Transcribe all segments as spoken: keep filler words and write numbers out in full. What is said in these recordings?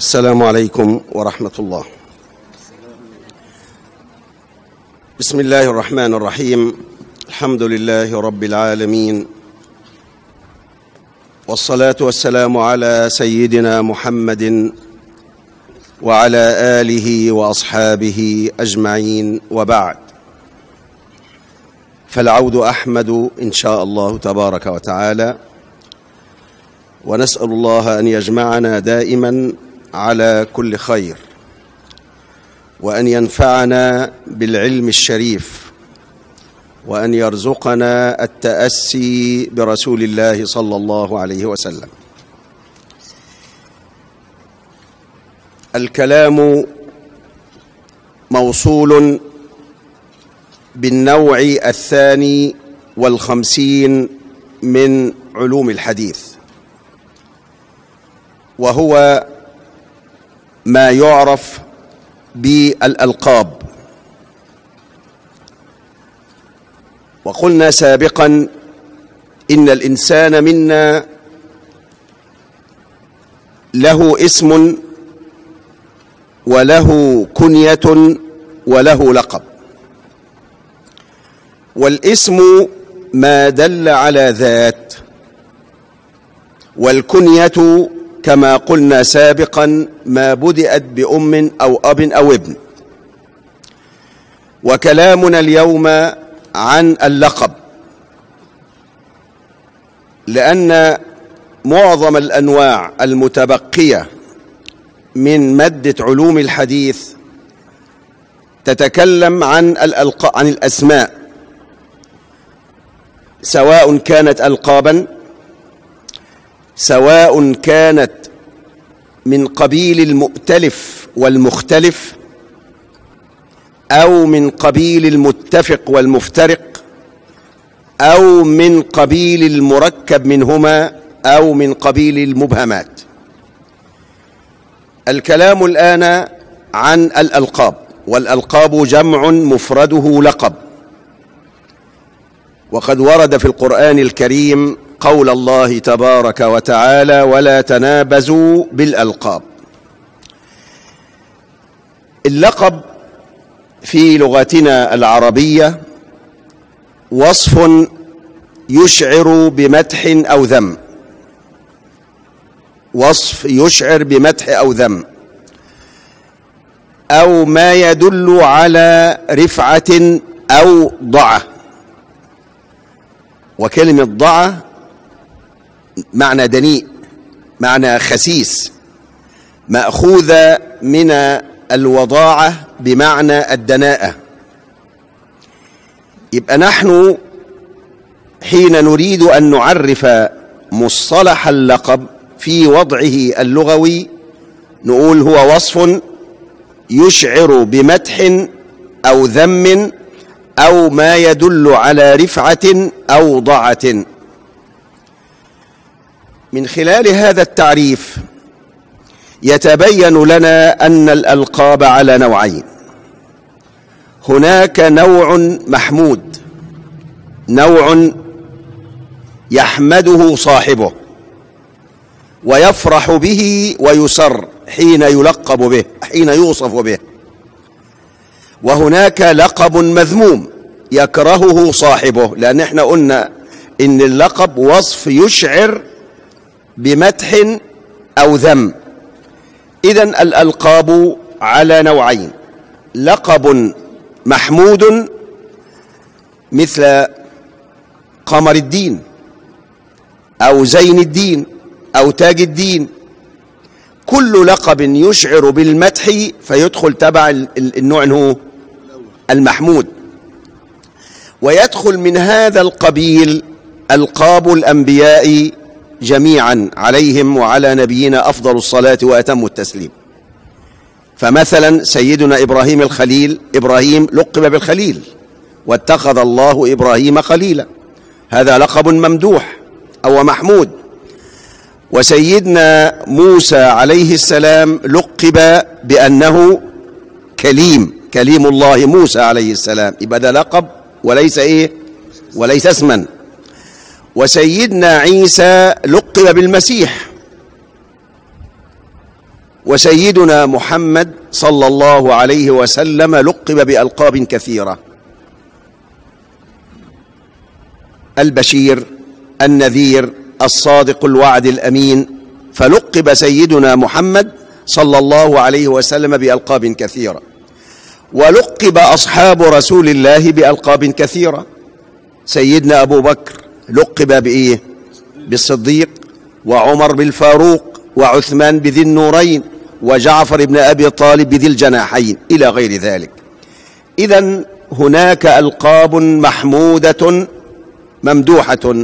السلام عليكم ورحمة الله. بسم الله الرحمن الرحيم. الحمد لله رب العالمين، والصلاة والسلام على سيدنا محمد وعلى آله وأصحابه أجمعين، وبعد، فالعود أحمد إن شاء الله تبارك وتعالى، ونسأل الله أن يجمعنا دائما على كل خير، وأن ينفعنا بالعلم الشريف، وأن يرزقنا التأسي برسول الله صلى الله عليه وسلم. الكلام موصول بالنوع الثاني والخمسين من علوم الحديث، وهو ما يعرف بالألقاب. وقلنا سابقا إن الإنسان منا له اسم وله كنية وله لقب، والاسم ما دل على ذات، والكنية كما قلنا سابقا ما بدأت بأم أو أب أو ابن. وكلامنا اليوم عن اللقب، لأن معظم الأنواع المتبقية من مادة علوم الحديث تتكلم عن الألق... عن الأسماء، سواء كانت ألقابا، سواء كانت من قبيل المؤتلف والمختلف، أو من قبيل المتفق والمفترق، أو من قبيل المركب منهما، أو من قبيل المبهمات. الكلام الآن عن الألقاب، والألقاب جمع مفرده لقب. وقد ورد في القرآن الكريم قول الله تبارك وتعالى: ولا تنابزوا بالألقاب. اللقب في لغتنا العربية وصف يشعر بمدح أو ذم، وصف يشعر بمدح أو ذم، أو ما يدل على رفعة أو ضعة. وكلمة ضعة معنى دنيء، معنى خسيس، مأخوذة من الوضاعة بمعنى الدناءة. يبقى نحن حين نريد أن نعرف مصطلح اللقب في وضعه اللغوي نقول هو وصف يشعر بمدح أو ذم، أو ما يدل على رفعة أو ضعة. من خلال هذا التعريف يتبين لنا أن الألقاب على نوعين. هناك نوع محمود، نوع يحمده صاحبه ويفرح به ويسر حين يلقب به، حين يوصف به. وهناك لقب مذموم يكرهه صاحبه، لأن احنا قلنا إن اللقب وصف يشعر بمدح أو ذم. إذن الألقاب على نوعين: لقب محمود مثل قمر الدين أو زين الدين أو تاج الدين، كل لقب يشعر بالمدح فيدخل تبع النوع هو المحمود. ويدخل من هذا القبيل ألقاب الأنبياء جميعا عليهم وعلى نبينا أفضل الصلاة وأتم التسليم. فمثلا سيدنا إبراهيم الخليل، إبراهيم لقب بالخليل، واتخذ الله إبراهيم خليلا، هذا لقب ممدوح أو محمود. وسيدنا موسى عليه السلام لقب بأنه كليم، كليم الله موسى عليه السلام، يبقى ده لقب وليس إيه؟ وليس اسما. وسيدنا عيسى لقب بالمسيح، وسيدنا محمد صلى الله عليه وسلم لقب بألقاب كثيرة: البشير، النذير، الصادق الوعد الأمين. فلقب سيدنا محمد صلى الله عليه وسلم بألقاب كثيرة، ولقب أصحاب رسول الله بألقاب كثيرة. سيدنا أبو بكر لقب بإيه؟ بالصديق، وعمر بالفاروق، وعثمان بذي النورين، وجعفر بن أبي طالب بذي الجناحين، إلى غير ذلك. إذن هناك ألقاب محمودة ممدوحة،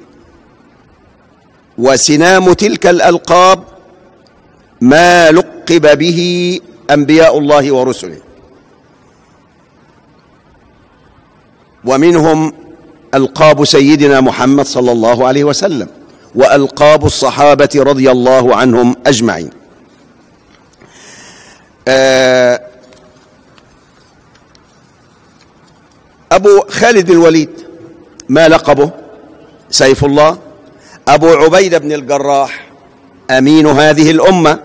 وسنام تلك الألقاب ما لقب به أنبياء الله ورسله، ومنهم ألقاب سيدنا محمد صلى الله عليه وسلم، وألقاب الصحابة رضي الله عنهم أجمعين. أبو خالد بن الوليد ما لقبه؟ سيف الله. أبو عبيدة بن الجراح أمين هذه الأمة.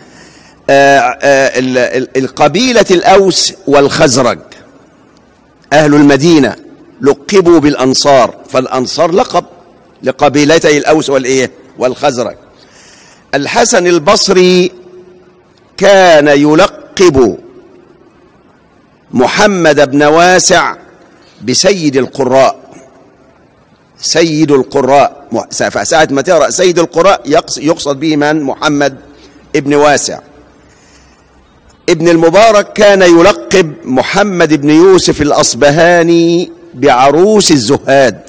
القبيلة الأوس والخزرج أهل المدينة لقبوا بالأنصار، فالأنصار لقب لقبيلتي الأوس والإيه والخزرج. الحسن البصري كان يلقب محمد بن واسع بسيد القراء. سيد القراء، ساعة ما تقرأ سيد القراء يقصد به من؟ محمد ابن واسع. ابن المبارك كان يلقب محمد بن يوسف الأصبهاني بعروس الزهاد.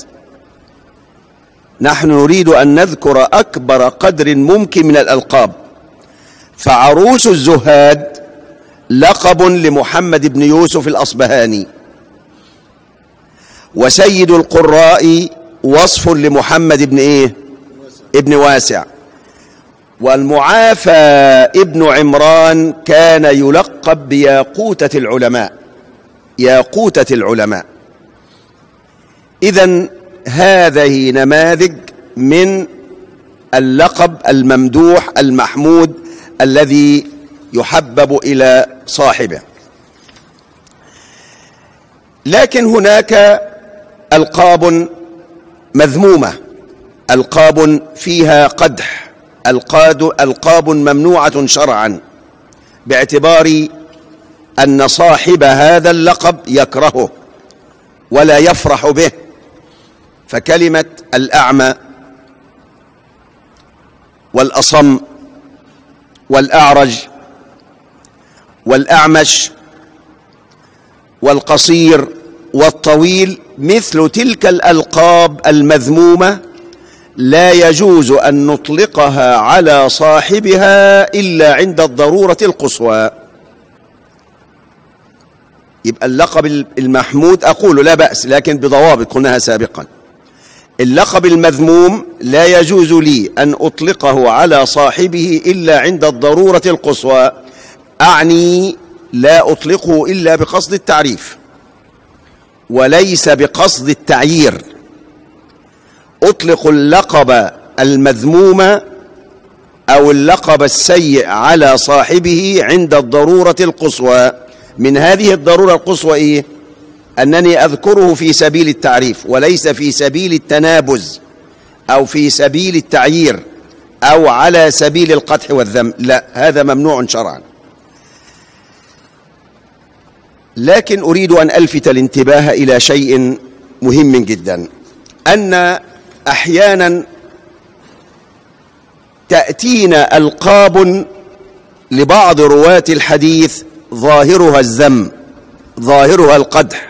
نحن نريد أن نذكر أكبر قدر ممكن من الألقاب، فعروس الزهاد لقب لمحمد بن يوسف الأصبهاني، وسيد القراء وصف لمحمد بن إيه؟ ابن واسع. والمعافى ابن عمران كان يلقب بياقوتة العلماء، ياقوتة العلماء. إذن هذه نماذج من اللقب الممدوح المحمود الذي يحبب إلى صاحبه. لكن هناك ألقاب مذمومة، ألقاب فيها قدح، ألقاب ممنوعة شرعا، باعتبار أن صاحب هذا اللقب يكرهه ولا يفرح به. فكلمة الأعمى والأصم والأعرج والأعمش والقصير والطويل مثل تلك الألقاب المذمومة لا يجوز أن نطلقها على صاحبها إلا عند الضرورة القصوى. يبقى اللقب المحمود أقول لا بأس، لكن بضوابط قلناها سابقا. اللقب المذموم لا يجوز لي أن أطلقه على صاحبه إلا عند الضرورة القصوى، أعني لا أطلقه إلا بقصد التعريف وليس بقصد التعيير. أطلق اللقب المذموم أو اللقب السيء على صاحبه عند الضرورة القصوى. من هذه الضرورة القصوى إيه؟ أنني أذكره في سبيل التعريف وليس في سبيل التنابز أو في سبيل التعيير أو على سبيل القدح والذم، لا، هذا ممنوع شرعا. لكن أريد أن ألفت الانتباه إلى شيء مهم جدا، أن أحيانا تأتينا ألقاب لبعض رواة الحديث ظاهرها الذم، ظاهرها القدح،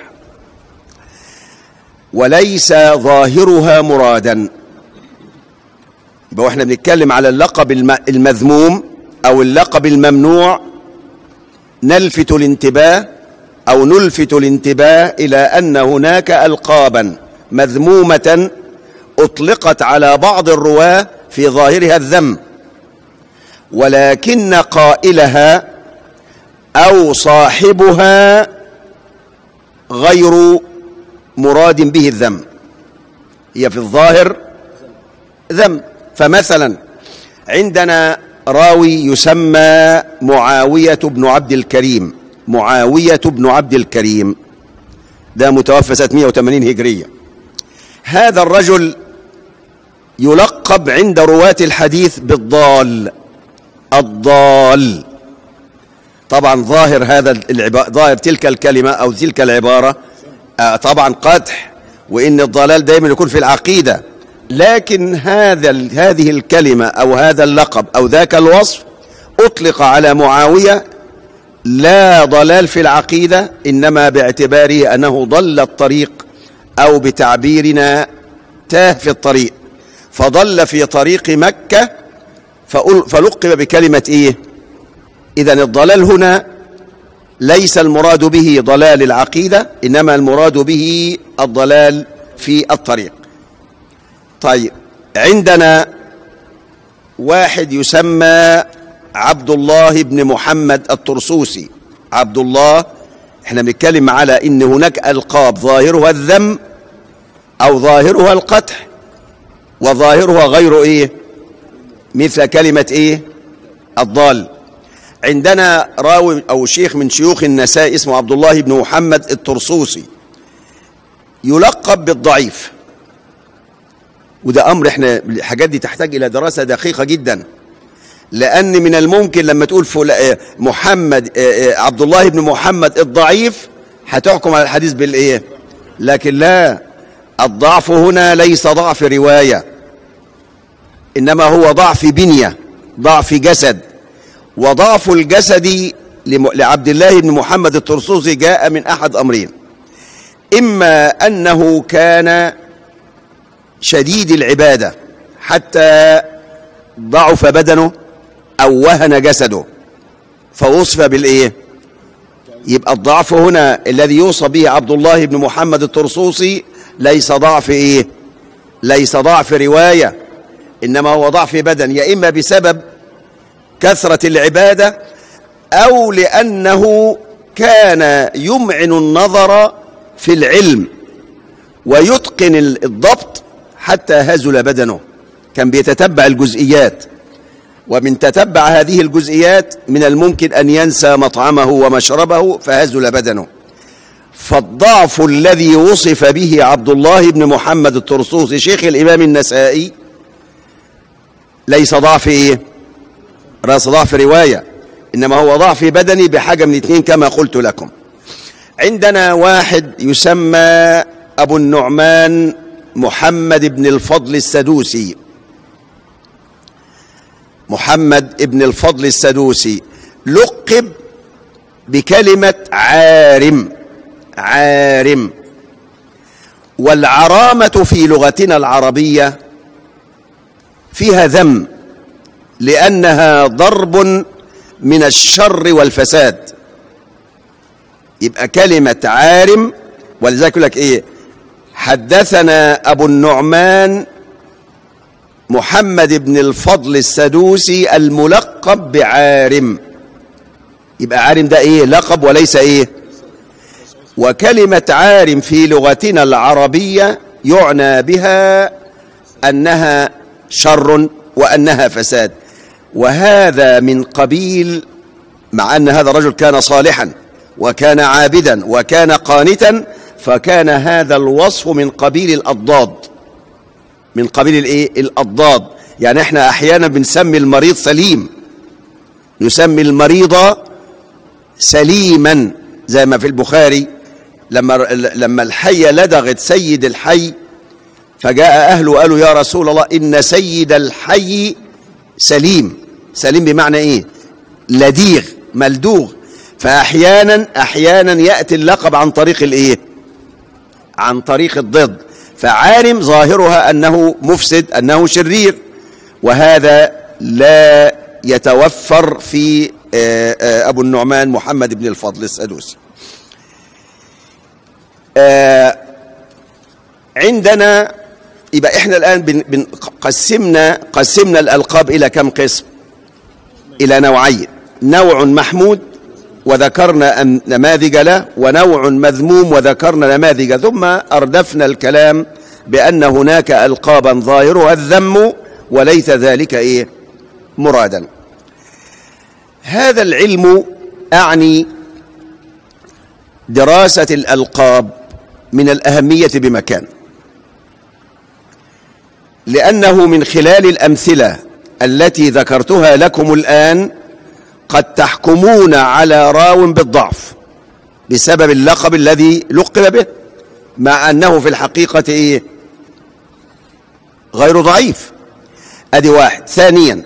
وليس ظاهرها مرادا. يبقى احنا بنتكلم على اللقب المذموم أو اللقب الممنوع، نلفت الانتباه أو نلفت الانتباه إلى أن هناك ألقابا مذمومة أطلقت على بعض الرواة في ظاهرها الذم، ولكن قائلها أو صاحبها غير مراد به الذم، هي في الظاهر ذم. فمثلا عندنا راوي يسمى معاوية بن عبد الكريم. معاوية بن عبد الكريم ده متوفى سنة مئة وثمانين هجرية. هذا الرجل يلقب عند رواة الحديث بالضال. الضال طبعا ظاهر هذا العبارة، ظاهر تلك الكلمة أو تلك العبارة آه طبعا قدح، وإن الضلال دائما يكون في العقيدة، لكن هذا هذه الكلمة أو هذا اللقب أو ذاك الوصف أطلق على معاوية لا ضلال في العقيدة، إنما باعتباره أنه ضل الطريق، أو بتعبيرنا تاه في الطريق، فضل في طريق مكة فلقب بكلمة إيه؟ إذن الضلال هنا ليس المراد به ضلال العقيدة، إنما المراد به الضلال في الطريق. طيب، عندنا واحد يسمى عبد الله بن محمد الطرسوسي. عبد الله، احنا بنتكلم على ان هناك القاب ظاهرها الذم او ظاهرها القدح وظاهرها غير ايه، مثل كلمة ايه، الضال. عندنا راوي او شيخ من شيوخ النساء اسمه عبد الله بن محمد الطرسوسي، يلقب بالضعيف، وده امر احنا الحاجات دي تحتاج الى دراسة دقيقة جدا، لأن من الممكن لما تقول محمد عبد الله بن محمد الضعيف هتحكم على الحديث بالإيه؟ لكن لا، الضعف هنا ليس ضعف رواية، إنما هو ضعف بنية، ضعف جسد. وضعف الجسد لعبد الله بن محمد الطرسوسي جاء من أحد أمرين: إما أنه كان شديد العبادة حتى ضعف بدنه أو وهن جسده فوصف بالإيه؟ يبقى الضعف هنا الذي يوصف به عبد الله بن محمد الطرسوسي ليس ضعف إيه؟ ليس ضعف رواية، إنما هو ضعف بدن، يا إما بسبب كثرة العبادة أو لأنه كان يمعن النظر في العلم ويتقن الضبط حتى هزل بدنه، كان بيتتبع الجزئيات، ومن تتبع هذه الجزئيات من الممكن أن ينسى مطعمه ومشربه فهزل بدنه. فالضعف الذي وصف به عبد الله بن محمد الطرسوسي شيخ الإمام النسائي ليس ضعف إيه؟ رأس ضعف رواية، إنما هو ضعف بدني بحاجة من اثنين كما قلت لكم. عندنا واحد يسمى أبو النعمان محمد بن الفضل السدوسي. محمد بن الفضل السدوسي لقب بكلمة عارم. عارم، والعرامة في لغتنا العربية فيها ذم، لأنها ضرب من الشر والفساد. يبقى كلمة عارم، ولذلك يقول لك إيه؟ حدثنا أبو النعمان محمد بن الفضل السدوسي الملقب بعارم. يبقى عارم ده إيه؟ لقب وليس إيه؟ وكلمة عارم في لغتنا العربية يعنى بها أنها شر وأنها فساد، وهذا من قبيل، مع أن هذا الرجل كان صالحا وكان عابدا وكان قانتا، فكان هذا الوصف من قبيل الأضداد، من قبيل الايه؟ الأضداد. يعني احنا احيانا بنسمي المريض سليم، نسمي المريض سليما، زي ما في البخاري لما لما الحية لدغت سيد الحي فجاء أهله قالوا يا رسول الله إن سيد الحي سليم. سليم بمعنى إيه؟ لديغ، ملدوغ. فأحيانا أحيانا يأتي اللقب عن طريق الإيه؟ عن طريق الضد. فعارم ظاهرها أنه مفسد، أنه شرير، وهذا لا يتوفر في أبو النعمان محمد بن الفضل السدوسي. عندنا يبقى احنا الآن قسمنا قسمنا الألقاب إلى كم قسم؟ إلى نوعين: نوع محمود وذكرنا نماذج له، ونوع مذموم وذكرنا نماذج، ثم أردفنا الكلام بأن هناك ألقابا ظاهرها الذم وليس ذلك إيه؟ مرادا. هذا العلم أعني دراسة الألقاب من الأهمية بمكان، لأنه من خلال الأمثلة التي ذكرتها لكم الآن قد تحكمون على راو بالضعف بسبب اللقب الذي لقب به، مع أنه في الحقيقة إيه؟ غير ضعيف. أدي واحد. ثانيا،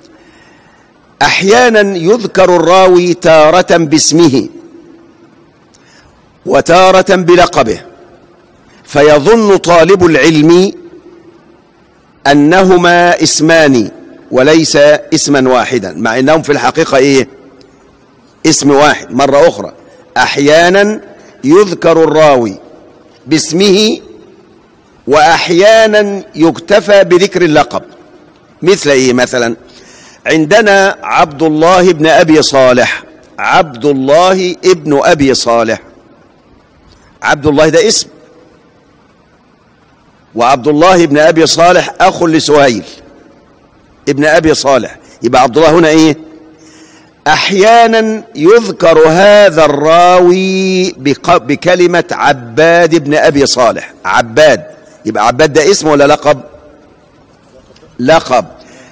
أحيانا يذكر الراوي تارة باسمه وتارة بلقبه، فيظن طالب العلم أنهما اسمان وليس اسما واحدا، مع أنهم في الحقيقة إيه؟ اسم واحد. مرة أخرى، أحيانا يذكر الراوي باسمه وأحيانا يكتفى بذكر اللقب. مثل إيه مثلا؟ عندنا عبد الله بن أبي صالح، عبد الله ابن أبي صالح، عبد الله ده اسم، وعبد الله بن أبي صالح أخ لسهيل ابن أبي صالح، يبقى عبد الله هنا إيه؟ أحيانا يذكر هذا الراوي بكلمة عباد بن أبي صالح، عباد، يبقى عباد ده اسم ولا لقب؟ لقب.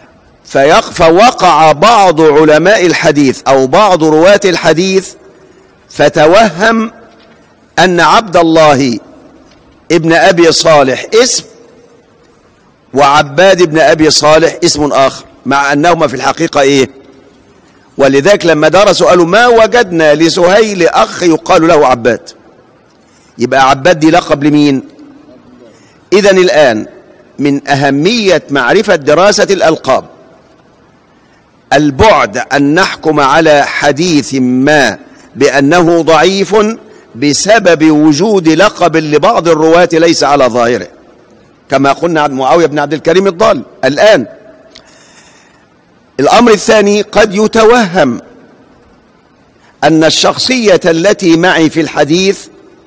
فوقع بعض علماء الحديث أو بعض رواة الحديث فتوهم أن عبد الله ابن أبي صالح اسم وعباد ابن أبي صالح اسم آخر، مع أنهما في الحقيقة إيه؟ ولذلك لما درسوا قالوا ما وجدنا لسهيل أخ يقال له عباد، يبقى عباد دي لقب لمين؟ إذن الآن من أهمية معرفة دراسة الألقاب البعد أن نحكم على حديث ما بأنه ضعيف بسبب وجود لقب لبعض الرواة ليس على ظاهره، كما قلنا عن معاوية بن عبد الكريم الضال. الآن الأمر الثاني، قد يتوهم أن الشخصية التي معي في الحديث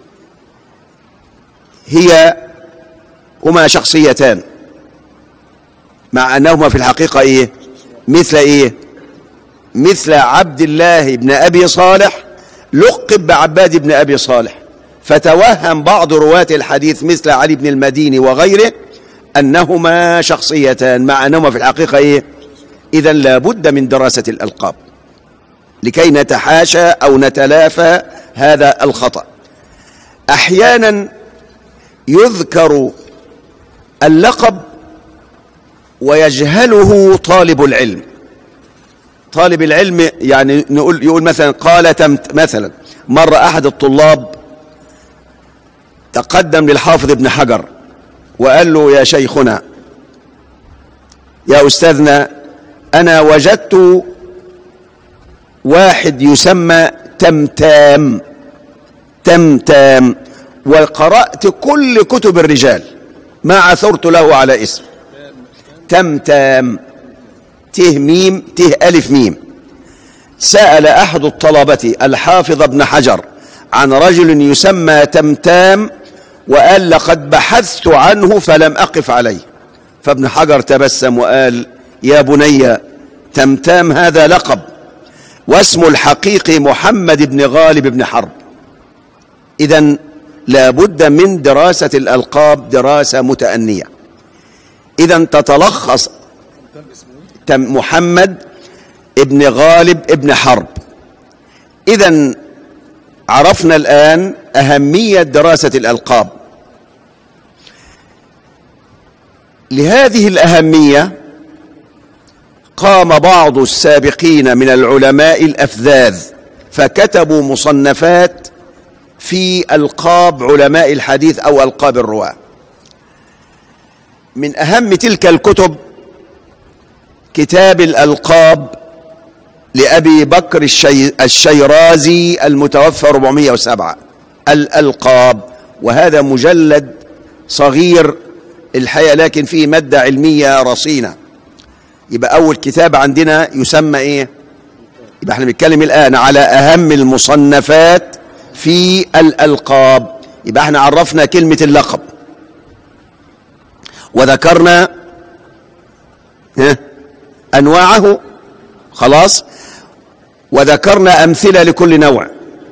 هي هما شخصيتان، مع أنهما في الحقيقة إيه؟ مثل إيه؟ مثل عبد الله بن أبي صالح لقب بعباد بن أبي صالح، فتوهم بعض رواة الحديث مثل علي بن المديني وغيره أنهما شخصيتان، مع أنهما في الحقيقة إيه؟ إذن لا بد من دراسة الألقاب لكي نتحاشى أو نتلافى هذا الخطأ. أحيانا يذكر اللقب ويجهله طالب العلم، طالب العلم يعني نقول يقول مثلا قال تمت مثلا. مرة أحد الطلاب تقدم للحافظ ابن حجر وقال له يا شيخنا يا أستاذنا أنا وجدت واحد يسمى تمتام تمتام وقرأت كل كتب الرجال ما عثرت له على اسم تمتام، ته ميم ته ألف ميم. سأل أحد الطلبة الحافظ ابن حجر عن رجل يسمى تمتام وقال لقد بحثت عنه فلم أقف عليه، فابن حجر تبسم وقال يا بني تمتام هذا لقب واسم الحقيقي محمد بن غالب بن حرب. إذن لا بد من دراسة الألقاب دراسة متأنية. إذن تتلخص محمد ابن غالب ابن حرب. إذن عرفنا الآن أهمية دراسة الألقاب. لهذه الأهمية قام بعض السابقين من العلماء الأفذاذ فكتبوا مصنفات في ألقاب علماء الحديث أو ألقاب الرواة. من أهم تلك الكتب كتاب الألقاب لأبي بكر الشي... الشيرازي المتوفى أربعمائة وسبعة، الألقاب، وهذا مجلد صغير الحقيقة لكن فيه مادة علمية رصينة. يبقى أول كتاب عندنا يسمى إيه؟ يبقى احنا بنتكلم الآن على أهم المصنفات في الألقاب. يبقى احنا عرفنا كلمة اللقب وذكرنا أنواعه، خلاص، وذكرنا أمثلة لكل نوع،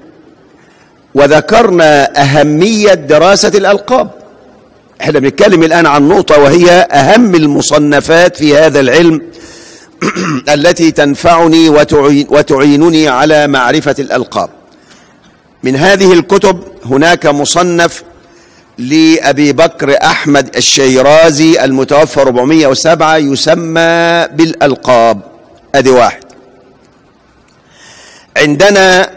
وذكرنا أهمية دراسة الألقاب. احنا بنتكلم الآن عن نقطة وهي أهم المصنفات في هذا العلم التي تنفعني وتعين وتعينني على معرفة الألقاب. من هذه الكتب هناك مصنف لأبي بكر أحمد الشيرازي المتوفى أربعمائة وسبعة يسمى بالألقاب. أدي واحد. عندنا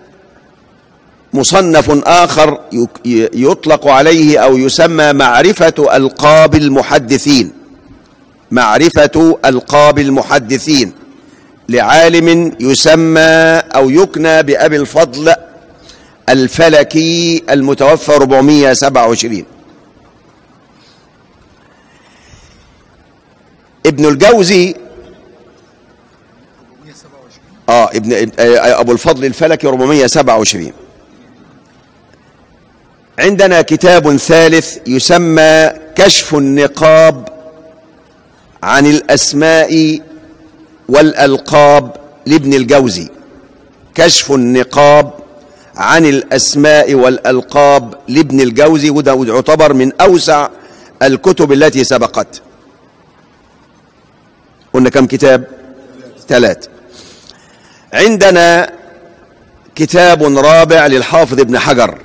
مصنف آخر يطلق عليه أو يسمى معرفة ألقاب المحدثين، معرفة ألقاب المحدثين لعالم يسمى أو يكنى بأبي الفضل الفلكي المتوفى أربعمائة وسبعة وعشرين. ابن الجوزي اه ابن ابو الفضل الفلكي أربعمائة وسبعة وعشرين. عندنا كتاب ثالث يسمى كشف النقاب عن الأسماء والألقاب لابن الجوزي، كشف النقاب عن الأسماء والألقاب لابن الجوزي، وده يعتبر من أوسع الكتب التي سبقت. قلنا كم كتاب؟ ثلاث. عندنا كتاب رابع للحافظ ابن حجر،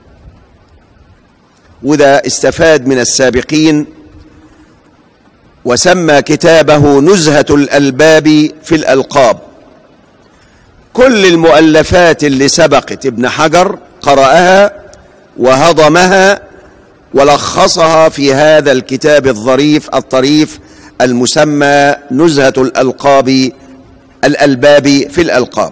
وده استفاد من السابقين وسمى كتابه نزهة الألباب في الألقاب. كل المؤلفات اللي سبقت ابن حجر قرأها وهضمها ولخصها في هذا الكتاب الظريف الطريف المسمى نزهة الألقاب الألباب في الألقاب.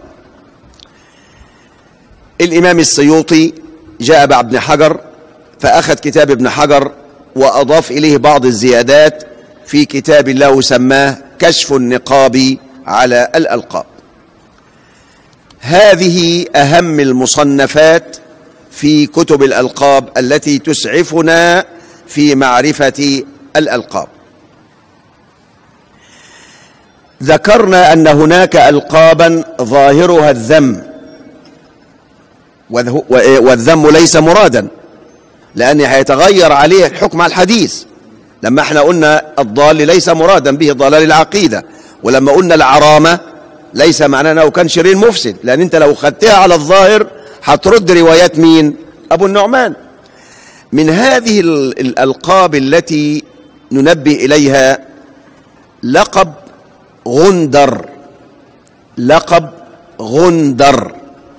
الإمام السيوطي جاء بعد ابن حجر فأخذ كتاب ابن حجر وأضاف إليه بعض الزيادات في كتاب له سماه كشف النقاب على الألقاب. هذه أهم المصنفات في كتب الألقاب التي تسعفنا في معرفة الألقاب. ذكرنا أن هناك ألقابا ظاهرها الذم، والذم ليس مرادا لأن هيتغير عليه الحكم على الحديث. لما احنا قلنا الضال ليس مرادا به ضلال العقيدة، ولما قلنا العرامة ليس معناه انه كان شرير مفسد، لأن انت لو خدتها على الظاهر هترد روايات مين؟ أبو النعمان. من هذه الألقاب التي ننبه إليها لقب غندر. لقب غندر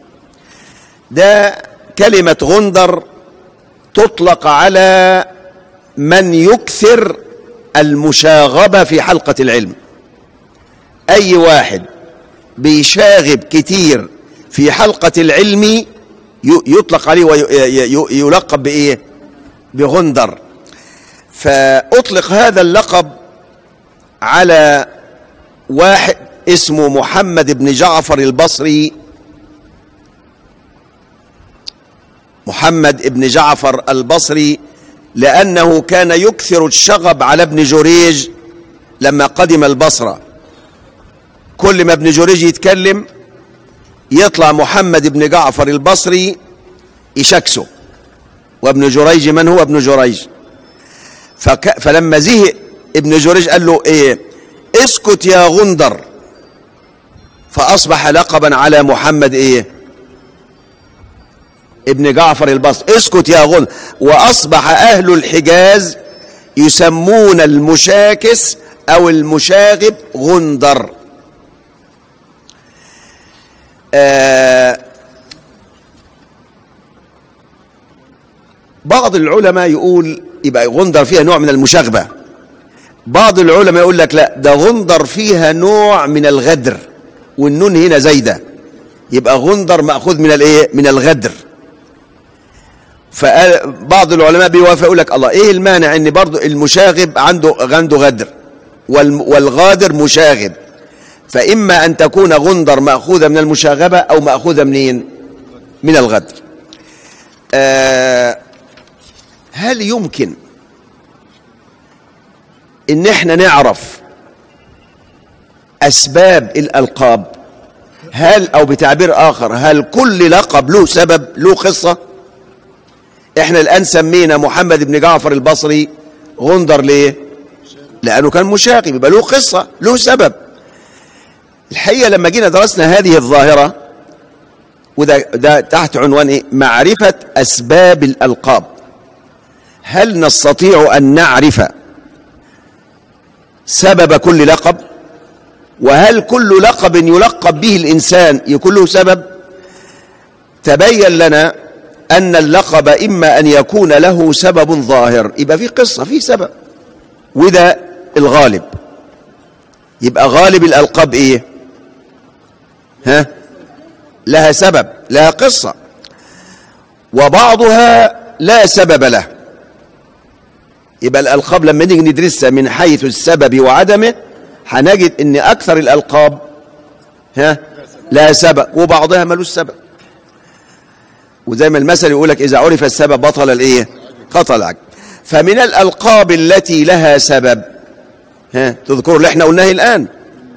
ده كلمة غندر تطلق على من يكثر المشاغبة في حلقة العلم. أي واحد بيشاغب كتير في حلقة العلم يطلق عليه ويلقب بإيه؟ بغندر. فأطلق هذا اللقب على واحد اسمه محمد بن جعفر البصري، محمد بن جعفر البصري، لأنه كان يكثر الشغب على ابن جريج لما قدم البصرة. كل ما ابن جريج يتكلم يطلع محمد بن جعفر البصري يشكسه، وابن جريج من هو ابن جريج؟ فك... فلما زهق ابن جريج قال له ايه؟ اسكت يا غندر، فأصبح لقبا على محمد ايه؟ ابن جعفر البصري، اسكت يا غندر. وأصبح أهل الحجاز يسمون المشاكس أو المشاغب غندر. آه بعض العلماء يقول يبقى غندر فيها نوع من المشاغبة، بعض العلماء يقول لك لا، ده غندر فيها نوع من الغدر، والنون هنا زايدة، يبقى غندر مأخوذ من الايه؟ من الغدر. فبعض العلماء بيوافق يقول لك الله، ايه المانع ان برضو المشاغب عنده عنده غدر والغادر مشاغب، فإما أن تكون غندر مأخوذة من المشاغبة أو مأخوذة منين؟ من الغدر. آه هل يمكن إن احنا نعرف أسباب الألقاب؟ هل أو بتعبير آخر، هل كل لقب له سبب له قصة؟ احنا الآن سمينا محمد بن جعفر البصري غندر ليه؟ لأنه كان مشاغب، يبقى له قصة له سبب. الحقيقة لما جينا درسنا هذه الظاهرة، وده ده تحت عنوان ايه؟ معرفة أسباب الألقاب. هل نستطيع أن نعرف سبب كل لقب؟ وهل كل لقب يلقب به الإنسان يكون له سبب؟ تبين لنا أن اللقب إما أن يكون له سبب ظاهر، يبقى في قصة في سبب، وده الغالب. يبقى غالب الألقاب إيه؟ ها؟ لها سبب، لها قصة، وبعضها لا سبب له. يبقى الألقاب لما نيجي ندرسها من حيث السبب وعدمه هنجد ان اكثر الالقاب ها لا سبب، وبعضها ملوش سبب. وزي ما المثل يقول لك اذا عرف السبب بطل الايه؟ قتل العجب. فمن الالقاب التي لها سبب ها تذكروا اللي احنا قلناه الان،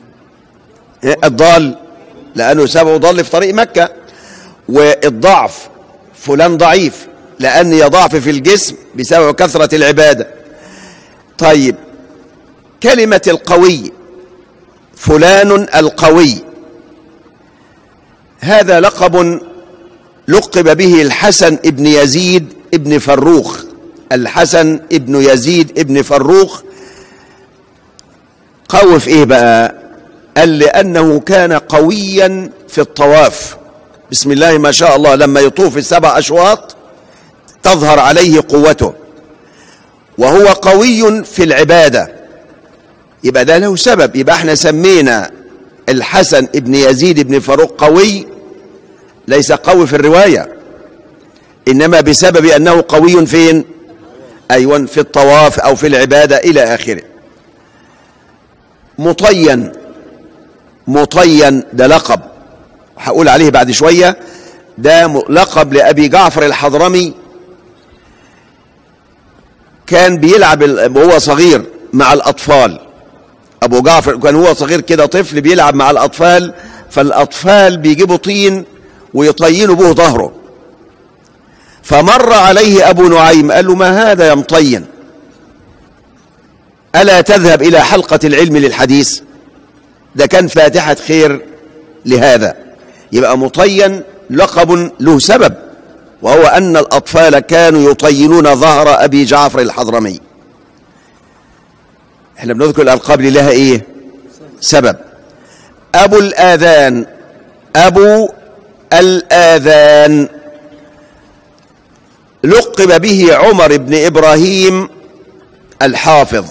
الضال لانه سببه ضل في طريق مكه، والضعف فلان ضعيف لان يضعف في الجسم بسبب كثره العباده. طيب كلمه القوي، فلان القوي، هذا لقب لقب به الحسن ابن يزيد ابن فروخ. الحسن ابن يزيد ابن فروخ قوي في ايه بقى؟ قال لأنه كان قويا في الطواف، بسم الله ما شاء الله، لما يطوف السبع أشواط تظهر عليه قوته، وهو قوي في العبادة، يبقى ده له سبب. يبقى احنا سمينا الحسن ابن يزيد ابن فروخ قوي، ليس قوي في الرواية، إنما بسبب أنه قوي فين؟ أيوة في الطواف أو في العبادة إلى آخره. مطين، مطين ده لقب هقول عليه بعد شوية، ده لقب لأبي جعفر الحضرمي، كان بيلعب وهو صغير مع الأطفال. أبو جعفر كان هو صغير كده طفل بيلعب مع الأطفال، فالأطفال بيجيبوا طين ويطينوا به ظهره، فمر عليه أبو نعيم قال له ما هذا يا مطين؟ ألا تذهب إلى حلقة العلم للحديث؟ ده كان فاتحة خير لهذا. يبقى مطين لقب له سبب، وهو أن الأطفال كانوا يطينون ظهر أبي جعفر الحضرمي. احنا بنذكر الألقاب اللي لها إيه؟ سبب. أبو الآذان، أبو الآذان لقب به عمر بن إبراهيم الحافظ.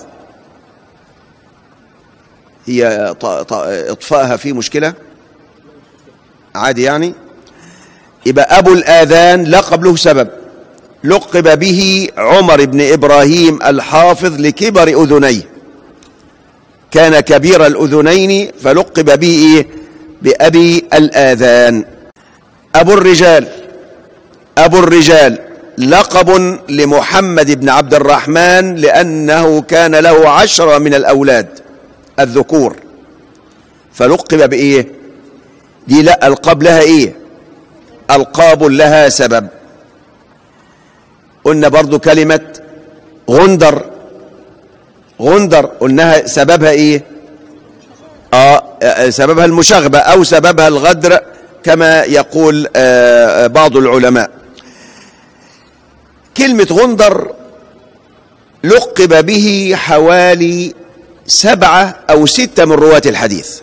هي إطفائها في مشكلة عادي يعني. يبقى أبو الآذان لقب له سبب، لقب به عمر بن إبراهيم الحافظ لكبر أذنيه، كان كبير الأذنين فلقب به بأبي الآذان. أبو الرجال، أبو الرجال لقب لمحمد بن عبد الرحمن لأنه كان له عشرة من الأولاد الذكور، فلقب بإيه؟ دي لا ألقاب لها إيه؟ ألقاب لها سبب. قلنا برضو كلمة غندر، غندر قلناها سببها إيه؟ آه سببها المشاغبة أو سببها الغدر كما يقول آه بعض العلماء. كلمة غندر لقب به حوالي سبعة أو ستة من رواة الحديث،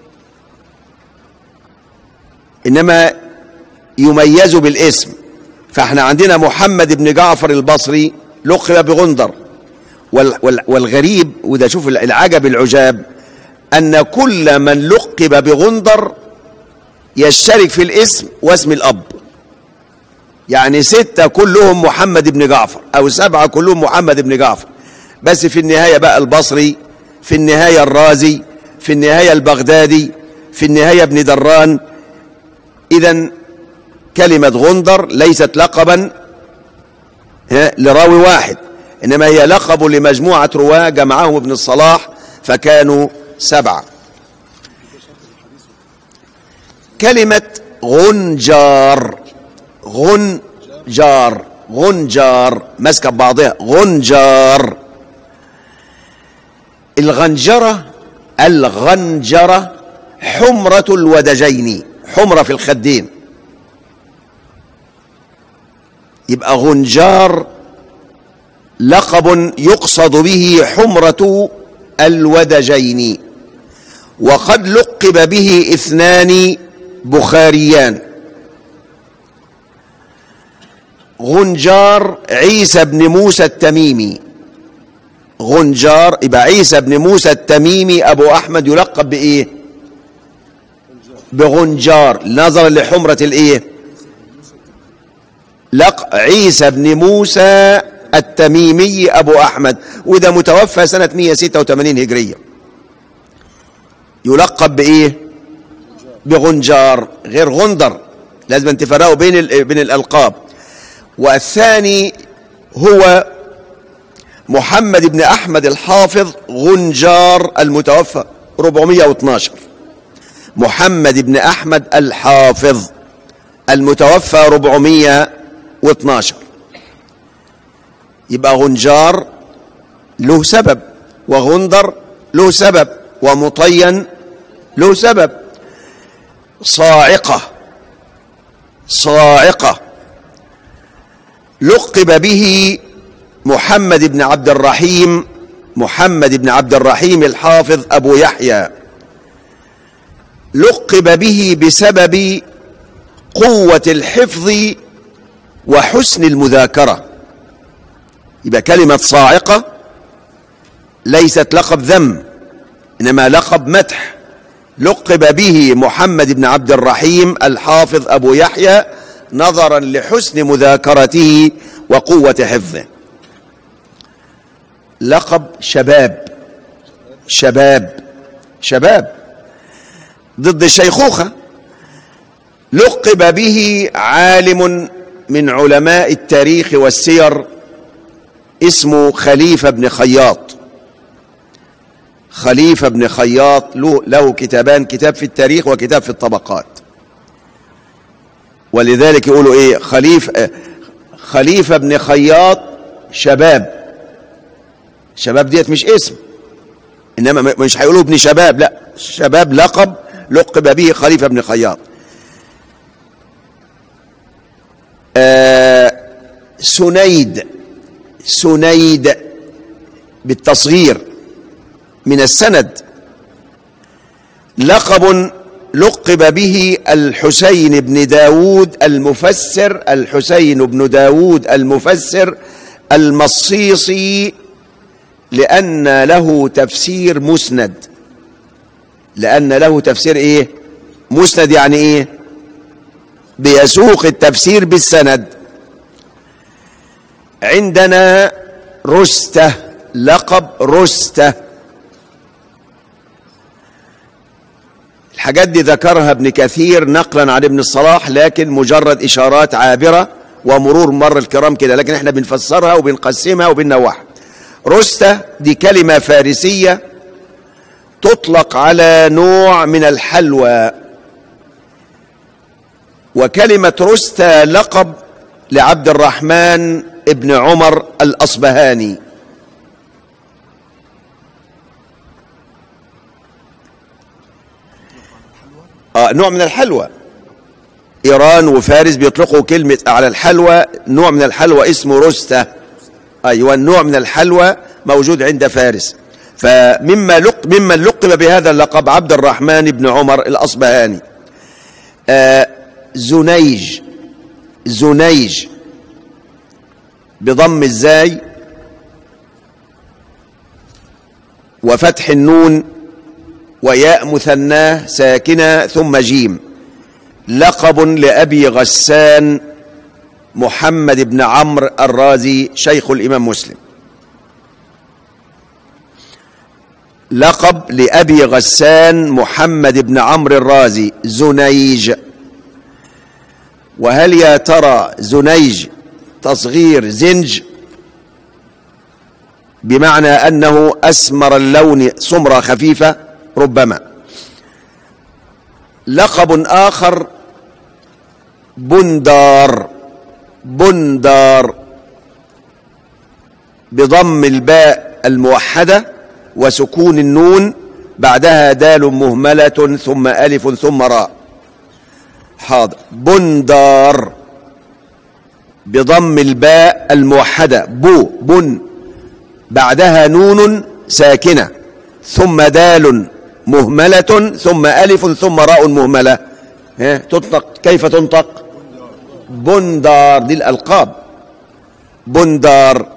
إنما يميز بالاسم. فاحنا عندنا محمد بن جعفر البصري لقب بغندر، والغريب وده شوف العجب العجاب أن كل من لقب بغندر يشترك في الاسم واسم الأب، يعني ستة كلهم محمد بن جعفر أو سبعة كلهم محمد بن جعفر، بس في النهاية بقى البصري، في النهاية الرازي، في النهاية البغدادي، في النهاية ابن دران. إذن كلمة غندر ليست لقبا لراوي واحد، إنما هي لقب لمجموعة رواة جمعهم ابن الصلاح فكانوا سبعة. كلمة غنجار، غنجار غنجار ماسكة ببعضها، غنجار. الغنجرة الغنجرة حمرة الودجين، حمرة في الخدين، يبقى غنجار لقب يقصد به حمرة الودجين. وقد لقب به اثنان بخاريان، غنجار عيسى بن موسى التميمي، غنجار يبقى عيسى بن موسى التميمي أبو أحمد يلقب بإيه؟ بغنجار، نظرا لحمرة الإيه؟ لق عيسى بن موسى التميمي أبو أحمد، وده متوفى سنة مئة وستة وثمانين هجرية، يلقب بإيه؟ بغنجار، غير غندر، لازم تفرقوا بين بين الألقاب. والثاني هو محمد بن أحمد الحافظ غنجار المتوفى أربعمئة واثناشر، محمد بن أحمد الحافظ المتوفى أربعمئة واثناشر. يبقى غنجار له سبب، وغندر له سبب، ومطين له سبب. صاعقة، صاعقة لقب به محمد بن عبد الرحيم، محمد بن عبد الرحيم الحافظ أبو يحيى، لقب به بسبب قوة الحفظ وحسن المذاكرة. يبقى كلمة صاعقة ليست لقب ذم، إنما لقب مدح، لقب به محمد بن عبد الرحيم الحافظ أبو يحيى نظرا لحسن مذاكرته وقوة حفظه. لقب شباب، شباب شباب ضد الشيخوخة. لقب به عالم من علماء التاريخ والسير اسمه خليفة بن خياط، خليفة بن خياط له, له كتابان، كتاب في التاريخ وكتاب في الطبقات، ولذلك يقولوا ايه؟ خليفة خليفة بن خياط شباب. شباب ديت مش اسم، انما مش هيقولوا ابن شباب، لا، شباب لقب لقب به خليفة بن خياط. آه سنيد، سنيد بالتصغير من السند، لقب لقب به الحسين بن داود المفسر، الحسين بن داود المفسر المصيصي، لأن له تفسير مسند، لأن له تفسير إيه؟ مسند، يعني إيه؟ بيسوق التفسير بالسند. عندنا رستة، لقب رستة. الحاجات دي ذكرها ابن كثير نقلا عن ابن الصلاح، لكن مجرد إشارات عابرة ومرور مر الكرام كده، لكن احنا بنفسرها وبنقسمها وبنوعها. رستة دي كلمة فارسية تطلق على نوع من الحلوى، وكلمة رستة لقب لعبد الرحمن ابن عمر الأصبهاني. آه نوع من الحلوى، إيران وفارس بيطلقوا كلمة على الحلوى، نوع من الحلوى اسمه رستة. أيوة، النوع من الحلوى موجود عند فارس. فمما لق ممن لقب بهذا اللقب عبد الرحمن بن عمر الأصبهاني. آه زنيج، زنيج بضم الزاي وفتح النون وياء مثناه ساكنة ثم جيم، لقب لأبي غسان محمد بن عمرو الرازي شيخ الإمام مسلم. لقب لأبي غسان محمد بن عمرو الرازي زنيج. وهل يا ترى زنيج تصغير زنج بمعنى أنه أسمر اللون، سمرة خفيفة؟ ربما. لقب آخر بندار، بندار بضم الباء الموحدة وسكون النون، بعدها دال مهملة ثم ألف ثم راء. حاضر. بندار بضم الباء الموحدة بو بن، بعدها نون ساكنة ثم دال مهملة ثم ألف ثم راء مهملة. ها تطلق كيف تنطق؟ بندار. دي الألقاب. بندار.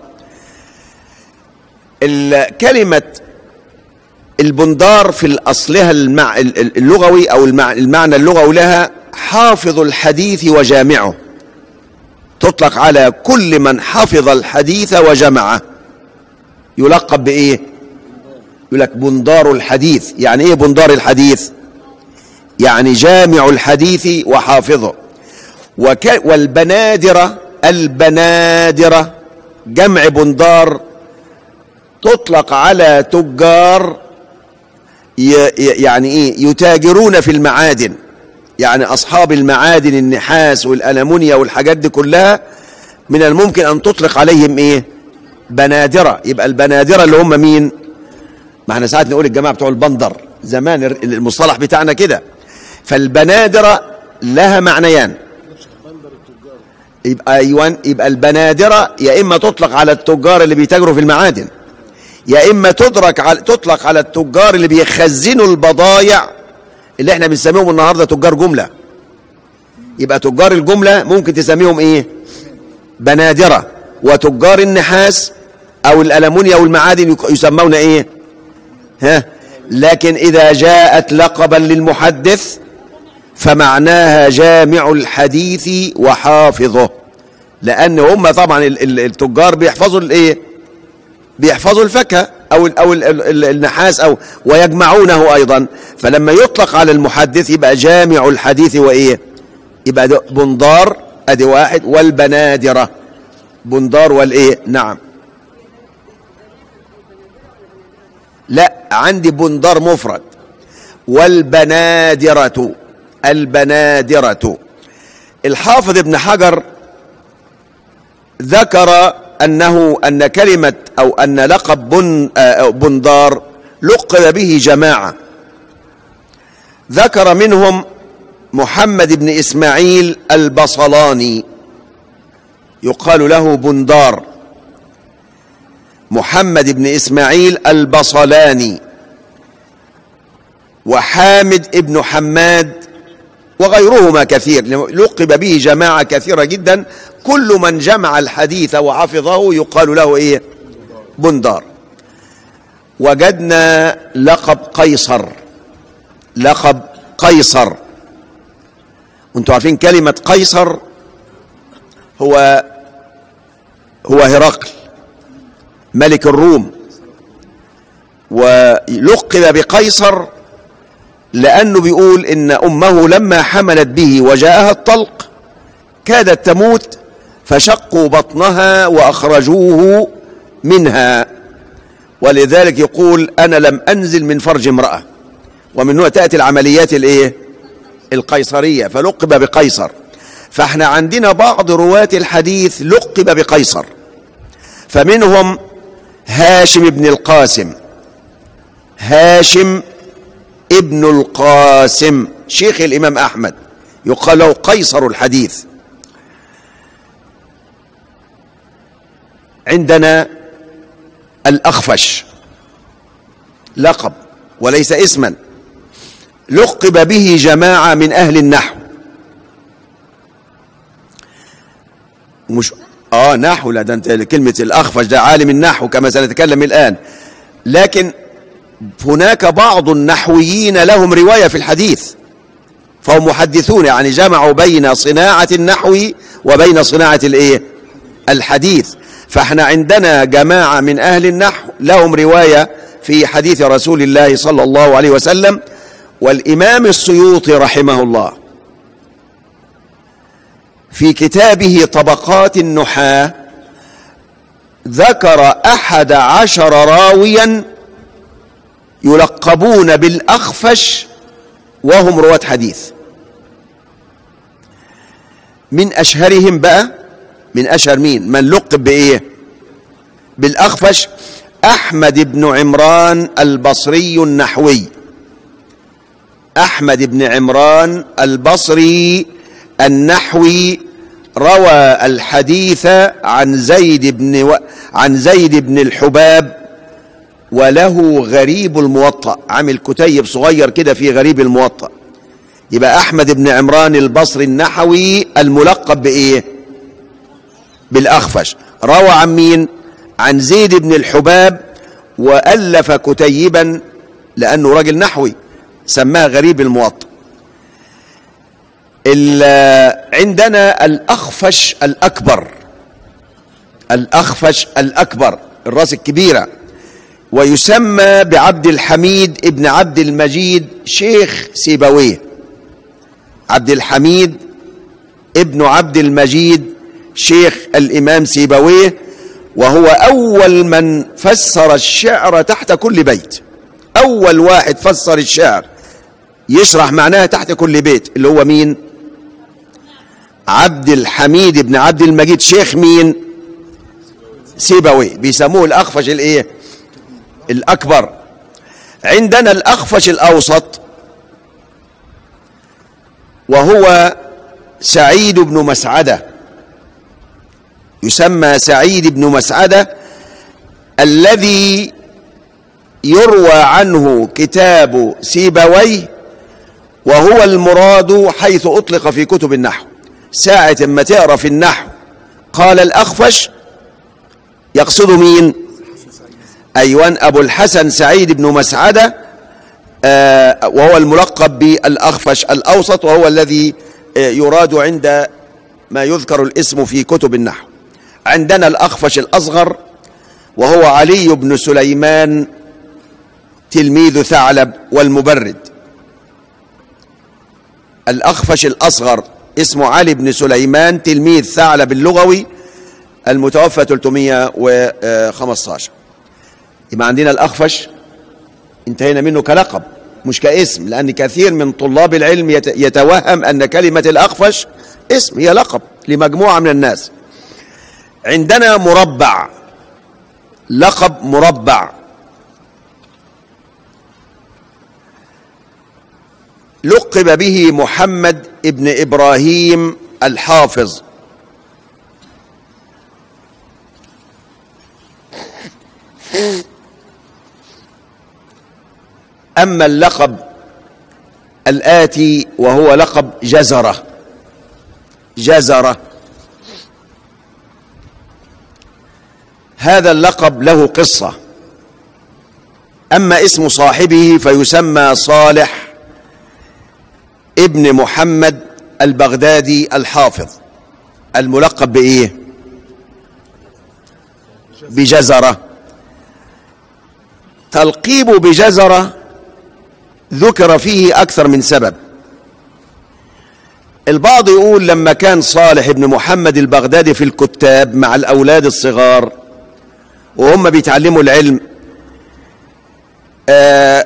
الكلمة البندار في أصلها المع... اللغوي أو المع... المعنى اللغوي لها حافظ الحديث وجامعه، تطلق على كل من حفظ الحديث وجمعه، يلقب بإيه؟ يقول لك بندار الحديث. يعني إيه بندار الحديث؟ يعني جامع الحديث وحافظه. وك... والبنادرة، البنادرة جمع بندار، تطلق على تجار ي... يعني إيه؟ يتاجرون في المعادن، يعني أصحاب المعادن النحاس والألمونيا والحاجات دي كلها من الممكن أن تطلق عليهم إيه؟ بنادرة. يبقى البنادرة اللي هم مين؟ ما احنا ساعات نقول الجماعة بتوع البندر، زمان المصطلح بتاعنا كده. فالبنادرة لها معنيان. يبقى أيوان، يبقى البنادرة يا إما تطلق على التجار اللي بيتاجروا في المعادن، يا إما تدرك على تطلق على التجار اللي بيخزنوا البضائع اللي احنا بنسميهم النهارده تجار جملة. يبقى تجار الجملة ممكن تسميهم ايه؟ بنادرة. وتجار النحاس او الألمونيا والمعادن يسمون ايه؟ ها. لكن اذا جاءت لقبا للمحدث فمعناها جامع الحديث وحافظه، لان هم طبعا التجار بيحفظوا الايه؟ بيحفظوا الفاكهة او ال او ال ال النحاس او ويجمعونه ايضا. فلما يطلق على المحدث يبقى جامع الحديث وايه؟ يبقى بندار ادي واحد. والبنادرة بندار والايه؟ نعم. لا، عندي بندار مفرد. والبنادرة، البنادرة. الحافظ ابن حجر ذكر أنه أن كلمة أو أن لقب بن بندار لقب به جماعة، ذكر منهم محمد بن إسماعيل البصلاني يقال له بندار، محمد بن إسماعيل البصلاني، وحامد بن حماد وغيرهما كثير، لقب به جماعة كثيرة جدا. كل من جمع الحديث وحفظه يقال له ايه؟ بندار. وجدنا لقب قيصر، لقب قيصر. وانتم عارفين كلمة قيصر هو هو هرقل ملك الروم، ولقب بقيصر لأنه بيقول إن أمه لما حملت به وجاءها الطلق كادت تموت فشقوا بطنها وأخرجوه منها، ولذلك يقول أنا لم أنزل من فرج امرأة. ومن هنا تأتي العمليات الإيه؟ القيصرية، فلقب بقيصر. فاحنا عندنا بعض رواة الحديث لقب بقيصر، فمنهم هاشم بن القاسم، هاشم ابن القاسم شيخ الإمام أحمد يقال له قيصر الحديث. عندنا الأخفش لقب وليس اسما، لقب به جماعة من أهل النحو. مش آه نحو، لا ده انت كلمة الأخفش ده عالم النحو كما سنتكلم الآن، لكن هناك بعض النحويين لهم رواية في الحديث، فهم محدثون، يعني جمعوا بين صناعة النحو وبين صناعة الايه؟ الحديث. فاحنا عندنا جماعة من أهل النحو لهم رواية في حديث رسول الله صلى الله عليه وسلم. والإمام السيوطي رحمه الله في كتابه طبقات النحاة ذكر أحد عشر راويا يلقبون بالأخفش وهم رواة حديث. من أشهرهم بقى، من أشهر مين؟ من لقب بإيه؟ بالأخفش، أحمد بن عمران البصري النحوي. أحمد بن عمران البصري النحوي روى الحديث عن زيد بن و... عن زيد بن الحباب، وله غريب الموطأ، عامل كتيب صغير كده في غريب الموطأ. يبقى أحمد بن عمران البصري النحوي الملقب بإيه؟ بالأخفش، روى عن مين؟ عن زيد بن الحباب، وألف كتيبا لأنه راجل نحوي سماه غريب الموطأ. عندنا الأخفش الأكبر، الأخفش الأكبر الراس الكبيرة، ويسمى بعبد الحميد ابن عبد المجيد شيخ سيبويه. عبد الحميد ابن عبد المجيد شيخ الإمام سيبويه، وهو أول من فسر الشعر تحت كل بيت. أول واحد فسر الشعر يشرح معناها تحت كل بيت، اللي هو مين؟ عبد الحميد ابن عبد المجيد شيخ مين؟ سيبويه. بيسموه الأخفش الإيه؟ الأكبر. عندنا الأخفش الأوسط، وهو سعيد بن مسعدة، يسمى سعيد بن مسعدة، الذي يروى عنه كتاب سيبويه، وهو المراد حيث أطلق في كتب النحو. ساعة ما تقرأ في النحو قال الأخفش يقصد مين؟ أيوان أبو الحسن سعيد بن مسعدة، آه وهو الملقب بالأخفش الأوسط، وهو الذي آه يراد عند ما يذكر الاسم في كتب النحو. عندنا الأخفش الأصغر، وهو علي بن سليمان تلميذ ثعلب والمبرد. الأخفش الأصغر اسمه علي بن سليمان تلميذ ثعلب اللغوي المتوفى ثلاثمائة وخمسة عشر. يبقى عندنا الأخفش انتهينا منه كلقب مش كاسم، لأن كثير من طلاب العلم يتوهم أن كلمة الأخفش اسم، هي لقب لمجموعة من الناس. عندنا مربع، لقب مربع، لقب به محمد ابن إبراهيم الحافظ. أما اللقب الآتي وهو لقب جزرة، جزرة، هذا اللقب له قصة. أما اسم صاحبه فيسمى صالح ابن محمد البغدادي الحافظ، الملقب بإيه؟ بجزرة. تلقيبه بجزرة ذكر فيه أكثر من سبب. البعض يقول لما كان صالح ابن محمد البغدادي في الكتاب مع الأولاد الصغار وهم بيتعلموا العلم، آه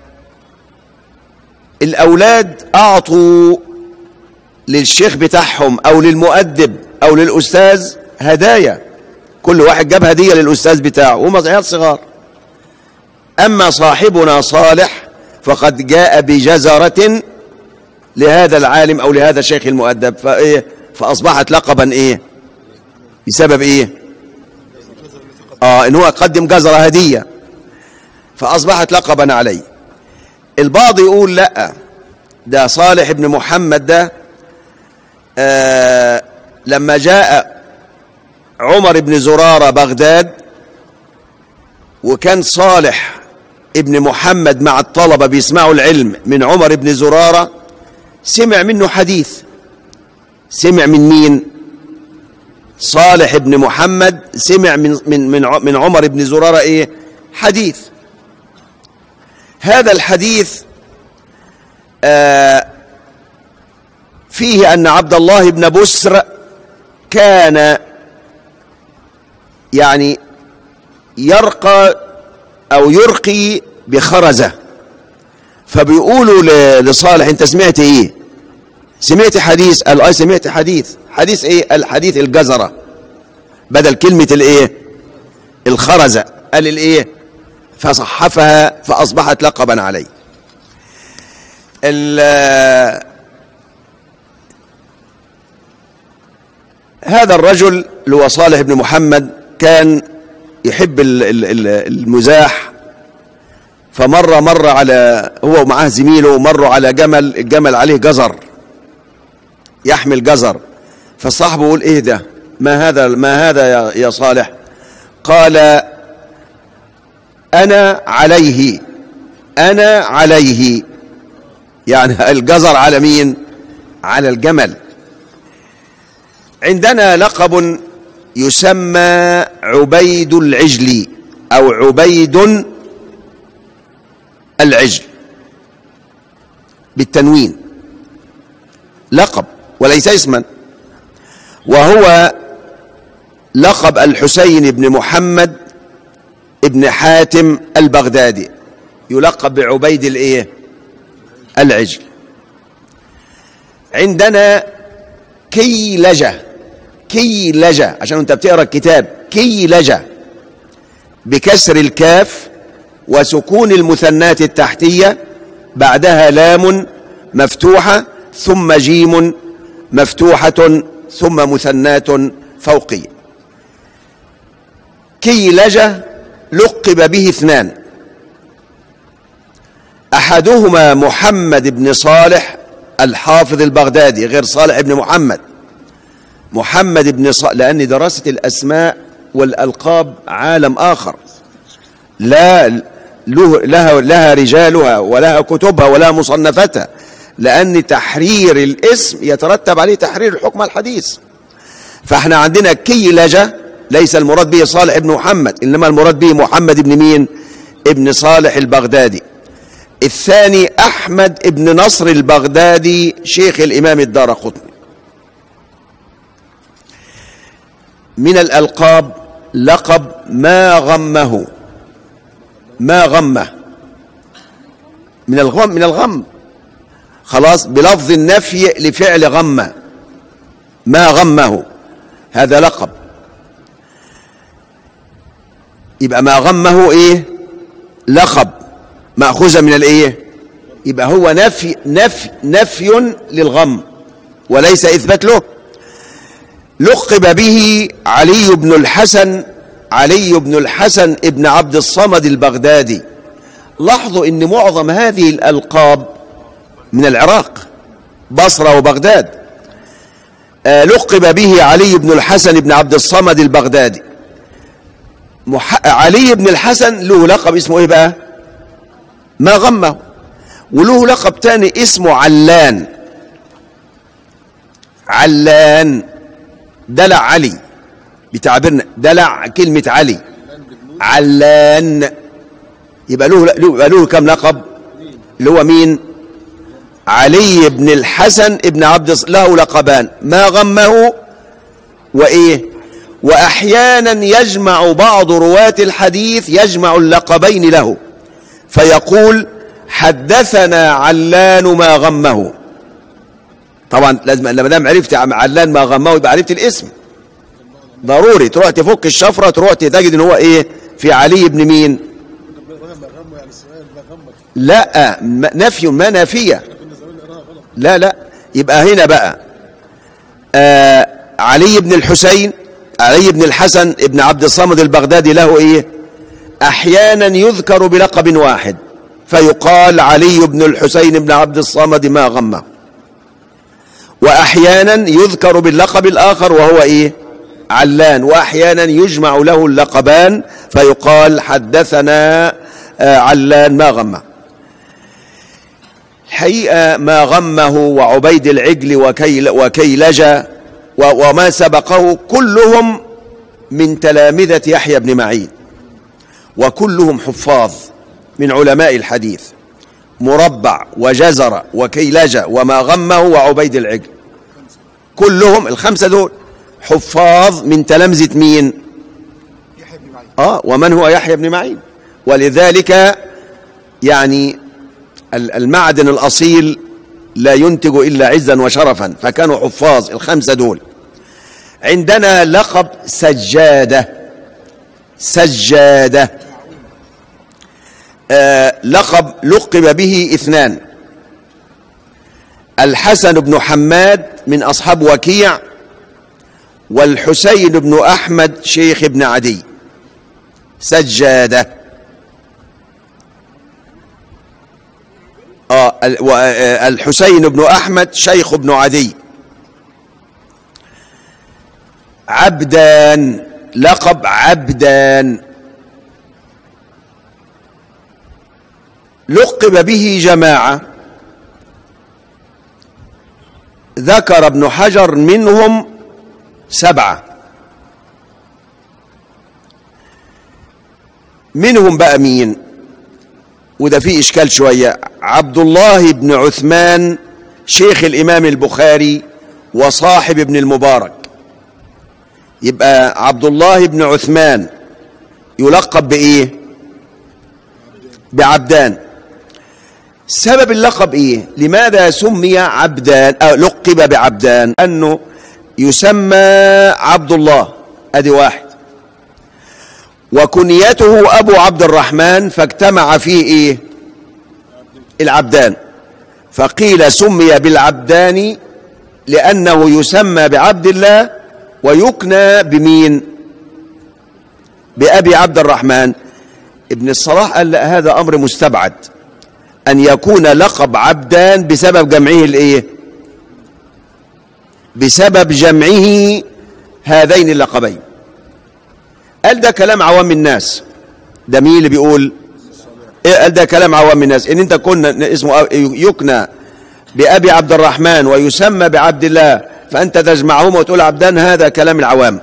الأولاد أعطوا للشيخ بتاعهم أو للمؤدب أو للأستاذ هدايا، كل واحد جاب هدية للأستاذ بتاعه وهم عيال صغار. أما صاحبنا صالح فقد جاء بجزرة لهذا العالم أو لهذا الشيخ المؤدب، فإيه؟ فأصبحت لقبا إيه؟ بسبب إيه؟ آه إن هو قدم جزرة هدية فأصبحت لقبا عليه. البعض يقول لا، ده صالح ابن محمد ده آه لما جاء عمر بن زرارة بغداد وكان صالح ابن محمد مع الطلبة بيسمعوا العلم من عمر بن زرارة، سمع منه حديث. سمع من مين؟ صالح ابن محمد سمع من من من من عمر بن زرارة ايه؟ حديث. هذا الحديث آه فيه أن عبد الله بن بسر كان يعني يرقى أو يرقي بخرزة، فبيقولوا لصالح انت سمعت ايه؟ سمعت حديث؟ قال اه سمعت حديث. حديث ايه؟ الحديث الجزرة، بدل كلمة الايه؟ الخرزة قال الايه؟ فصحفها فاصبحت لقبا عليه. هذا الرجل اللي هو صالح بن محمد كان يحب المزاح، فمر مر على هو ومعاه زميله مروا على جمل، الجمل عليه جزر يحمل جزر، فصاحبه يقول ايه ده؟ ما هذا ما هذا يا, يا صالح؟ قال انا عليه، انا عليه، يعني الجزر على مين؟ على الجمل. عندنا لقب يسمى عبيد العجل او عبيد العجل بالتنوين، لقب وليس اسما، وهو لقب الحسين بن محمد ابن حاتم البغدادي، يلقب بعبيد الايه؟ العجل. عندنا كيلجة، كيلجة عشان انت بتقرا الكتاب، كيلجة بكسر الكاف وسكون المثنات التحتية، بعدها لام مفتوحة ثم جيم مفتوحة ثم مثنات فوقية. كيلجة لقب به اثنان، أحدهما محمد بن صالح الحافظ البغدادي، غير صالح بن محمد، محمد بن صالح، لأن دراسة الأسماء والألقاب عالم آخر، لا لها, لها رجالها ولها كتبها ولها مصنفتها، لأن تحرير الاسم يترتب عليه تحرير الحكم الحديث. فاحنا عندنا كيلجة ليس المراد به صالح بن محمد، إنما المراد به محمد بن مين؟ ابن صالح البغدادي. الثاني أحمد ابن نصر البغدادي شيخ الإمام الدارقطني. من الألقاب لقب ما غمه، ما غمه من الغم، من الغم خلاص، بلفظ النفي لفعل غمه، ما غمه، هذا لقب. يبقى ما غمه ايه؟ لقب مأخوذة من الايه؟ يبقى هو نفي نفي نفي للغم وليس إثبات له. لقب به علي بن الحسن، علي بن الحسن ابن عبد الصمد البغدادي. لاحظوا ان معظم هذه الألقاب من العراق، بصرة وبغداد. آه لقب به علي بن الحسن ابن عبد الصمد البغدادي. مح... علي بن الحسن له لقب اسمه ايه بقى؟ ما غمه. وله لقب تاني اسمه علان، علان دلع علي، بتعبيرنا دلع كلمة علي، علان. يبقى له يبقى له كم لقب؟ اللي هو مين؟ علي بن الحسن ابن عبد له لقبان، ما غمه وايه؟ واحيانا يجمع بعض رواة الحديث يجمع اللقبين له، فيقول حدثنا علان ما غمه. طبعا لازم لما دام عرفت علان ما غمه يبقى عرفت الاسم، ضروري تروح تفك الشفره تروح تجد ان هو ايه؟ في علي بن مين؟ لا نفي، ما نافيه، لا لا. يبقى هنا بقى آه علي بن الحسين، علي بن الحسن ابن عبد الصمد البغدادي له ايه؟ احيانا يذكر بلقب واحد فيقال علي بن الحسين بن عبد الصمد ما غمه، واحيانا يذكر باللقب الاخر وهو ايه؟ علان، واحيانا يجمع له اللقبان فيقال حدثنا علان ما غمه. الحقيقه ما غمه وعبيد العجل وكيل وكيلجة وما سبقه كلهم من تلامذة يحيى بن معين، وكلهم حفاظ من علماء الحديث. مربع وجزر وكيلجة وما غمه وعبيد العجل كلهم الخمسة دول حفاظ من تلامذة مين؟ يحيى بن معين. اه ومن هو يحيى بن معين؟ ولذلك يعني المعدن الأصيل لا ينتج إلا عزا وشرفا، فكانوا حفاظ الخمسة دول. عندنا لقب سجادة، سجادة آه لقب لقب به اثنان، الحسن بن حماد من أصحاب وكيع، والحسين بن أحمد شيخ ابن عدي. سجادة آه الحسين بن أحمد شيخ ابن عدي. عبدان، لقب عبدان لقب به جماعة، ذكر ابن حجر منهم سبعة. منهم بقى مين؟ وده فيه إشكال شوية. عبد الله بن عثمان شيخ الإمام البخاري وصاحب ابن المبارك. يبقى عبد الله بن عثمان يلقب بإيه؟ بعبدان. سبب اللقب إيه؟ لماذا سمي عبدان أو لقب بعبدان؟ أنه يسمى عبد الله، أدي واحد، وكنيته أبو عبد الرحمن، فاجتمع فيه إيه؟ العبدان، فقيل سمي بالعبدان لأنه يسمى بعبد الله ويكنى بمين؟ بأبي عبد الرحمن. ابن الصلاح قال لا، هذا أمر مستبعد أن يكون لقب عبدان بسبب جمعه الإيه؟ بسبب جمعه هذين اللقبين. قال ده كلام عوام الناس. ده مين اللي بيقول؟ قال ده كلام عوام الناس، ان انت كنا اسمه يكنى بأبي عبد الرحمن ويسمى بعبد الله فانت تجمعهما وتقول عبدان، هذا كلام العوام.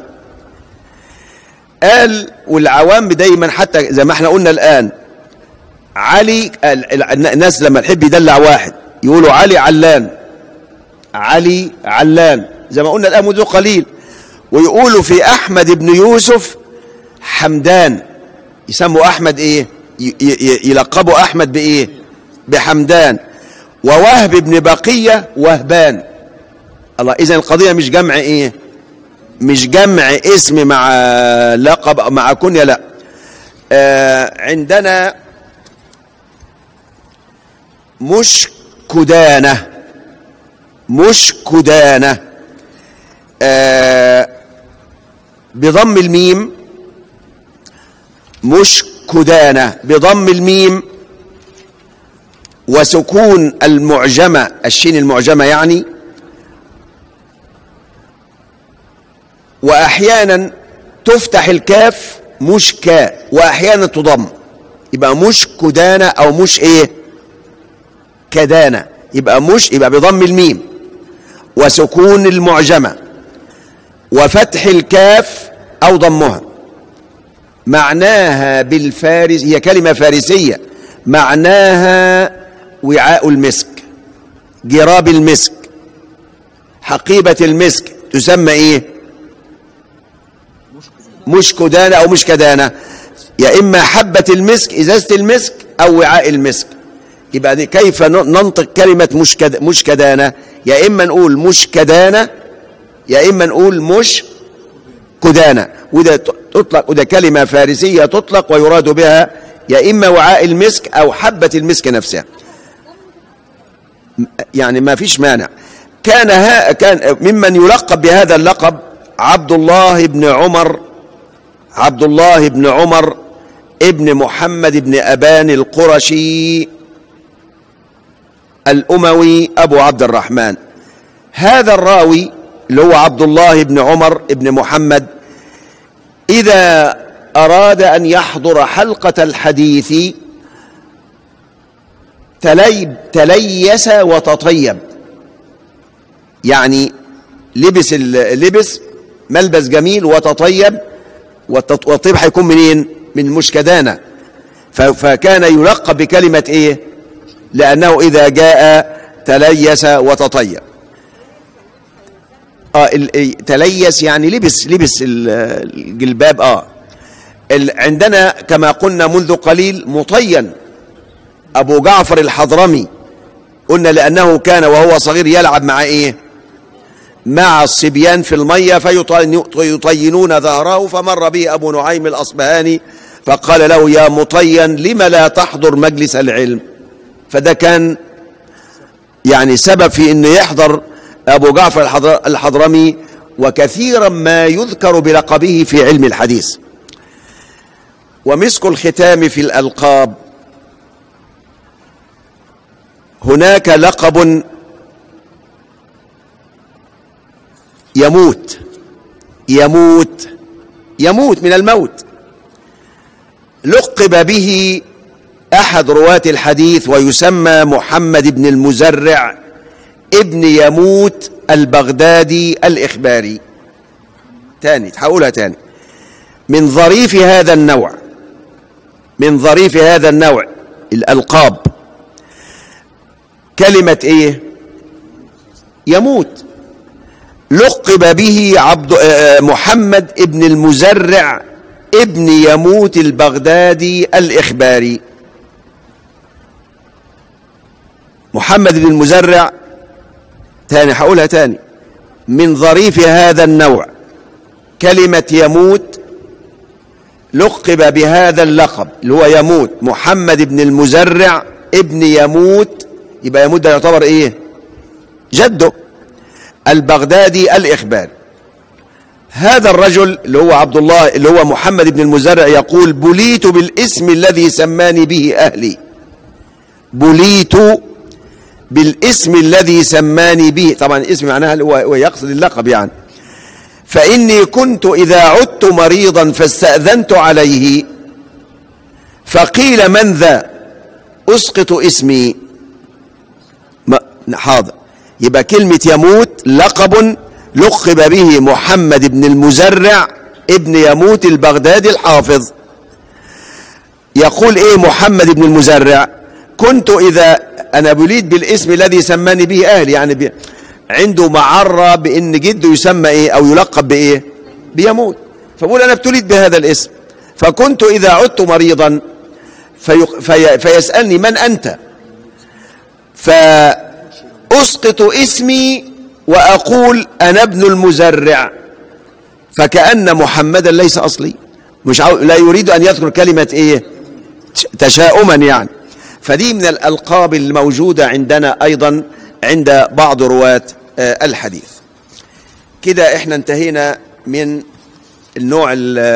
قال والعوام دايما حتى زي ما احنا قلنا الآن، علي الناس لما تحب يدلع واحد يقولوا علي علان، علي علان زي ما قلنا الآن منذ قليل. ويقولوا في أحمد بن يوسف حمدان، يسموا أحمد إيه؟ يلقبوا أحمد بإيه؟ بحمدان. ووهب بن بقية وهبان. الله، إذن القضية مش جمع إيه؟ مش جمع اسم مع لقب مع كنية، لا. آه عندنا مش كدانة، مش كدانة آه بضم الميم، مش كدانة بضم الميم وسكون المعجمة، الشين المعجمة يعني، وأحيانا تفتح الكاف مش كا، وأحيانا تضم، يبقى مش كدانة أو مش إيه؟ كدانة. يبقى مش يبقى بضم الميم وسكون المعجمة وفتح الكاف أو ضمها. معناها بالفارس، هي كلمة فارسية، معناها وعاء المسك، جراب المسك، حقيبة المسك، تسمى إيه؟ مش كدانة أو مش كدانة، يا إما حبة المسك، إزازة المسك، أو وعاء المسك. يبقى دي كيف ننطق كلمة مش كد... مش كدانة؟ يا إما نقول مش كدانة، يا إما نقول مش كدانة. وده تطلق، وده كلمة فارسية تطلق ويراد بها يا إما وعاء المسك أو حبة المسك نفسها، يعني ما فيش مانع. كان ها كان ممن يلقب بهذا اللقب عبد الله بن عمر، عبد الله بن عمر ابن محمد بن أبان القرشي الأموي أبو عبد الرحمن. هذا الراوي اللي هو عبد الله بن عمر ابن محمد، إذا أراد أن يحضر حلقة الحديث تلي تليس وتطيب، يعني لبس لبس ملبس جميل وتطيب، والطيب هيكون منين؟ من مشكدانة. فكان يلقب بكلمة إيه؟ لأنه إذا جاء تليس وتطيب. آه تليس يعني لبس لبس الجلباب. آه عندنا كما قلنا منذ قليل مطين، أبو جعفر الحضرمي قلنا لأنه كان وهو صغير يلعب مع إيه؟ مع الصبيان في المية فيطينون ظهره، فمر به أبو نعيم الأصبهاني فقال له: يا مطين لم لا تحضر مجلس العلم؟ فده كان يعني سبب في أنه يحضر أبو جعفر الحضرمي، وكثيرا ما يذكر بلقبه في علم الحديث. ومسك الختام في الألقاب، هناك لقب يموت يموت يموت من الموت، لقب به أحد رواة الحديث ويسمى محمد بن المزرع ابن يموت البغدادي الإخباري. تاني هقولها تاني، من ظريف هذا النوع من ظريف هذا النوع الألقاب كلمة إيه؟ يموت. لقب به عبد محمد ابن المزرع ابن يموت البغدادي الإخباري. محمد بن المزرع، تاني هقولها تاني، من ظريف هذا النوع كلمة يموت، لقب بهذا اللقب اللي هو يموت محمد بن المزرع ابن يموت، يبقى يموت ده يعتبر ايه؟ جده، البغدادي الإخباري. هذا الرجل اللي هو عبد الله اللي هو محمد بن المزرع يقول: بليت بالاسم الذي سماني به أهلي. بليت بالاسم الذي سماني به، طبعا الاسم معناها هو يقصد اللقب يعني. فإني كنت إذا عدت مريضا فاستأذنت عليه فقيل: من ذا؟ أسقط اسمي. حاضر، يبقى كلمة يموت لقب لقب به محمد بن المزرع ابن يموت البغدادي الحافظ. يقول ايه محمد بن المزرع؟ كنت إذا أنا بليت بالاسم الذي سماني به أهلي، يعني بي عنده معرة بأن جده يسمى ايه أو يلقب بإيه؟ بيموت. فبقول أنا ابتليت بهذا الاسم، فكنت إذا عدت مريضا في في فيسألني: من أنت؟ فأسقط اسمي وأقول: أنا ابن المزرع، فكأن محمدا ليس أصلي، مش عاو... لا يريد أن يذكر كلمة إيه؟ تشاؤما يعني. فدي من الألقاب الموجودة عندنا أيضا عند بعض رواة الحديث. كده احنا انتهينا من النوع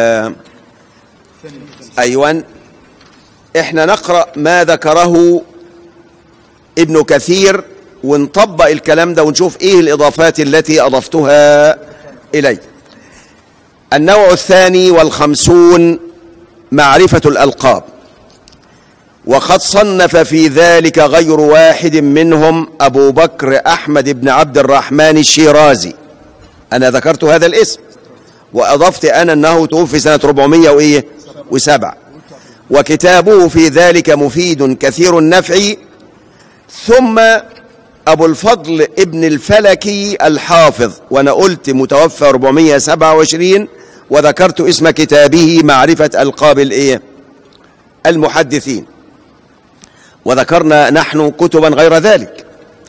أيوان. احنا نقرأ ما ذكره ابن كثير ونطبق الكلام ده ونشوف ايه الإضافات التي أضفتها إليه. النوع الثاني والخمسون معرفة الألقاب، وقد صنف في ذلك غير واحد منهم أبو بكر أحمد بن عبد الرحمن الشيرازي. أنا ذكرت هذا الاسم وأضفت أنا أنه توفي سنة أربعمائة وإيه وسبعة، وكتابه في ذلك مفيد كثير النفع. ثم أبو الفضل ابن الفلكي الحافظ، وأنا قلت متوفى أربعمائة وسبعة وعشرين، وذكرت اسم كتابه معرفة ألقاب الإيه المحدثين، وذكرنا نحن كتبا غير ذلك.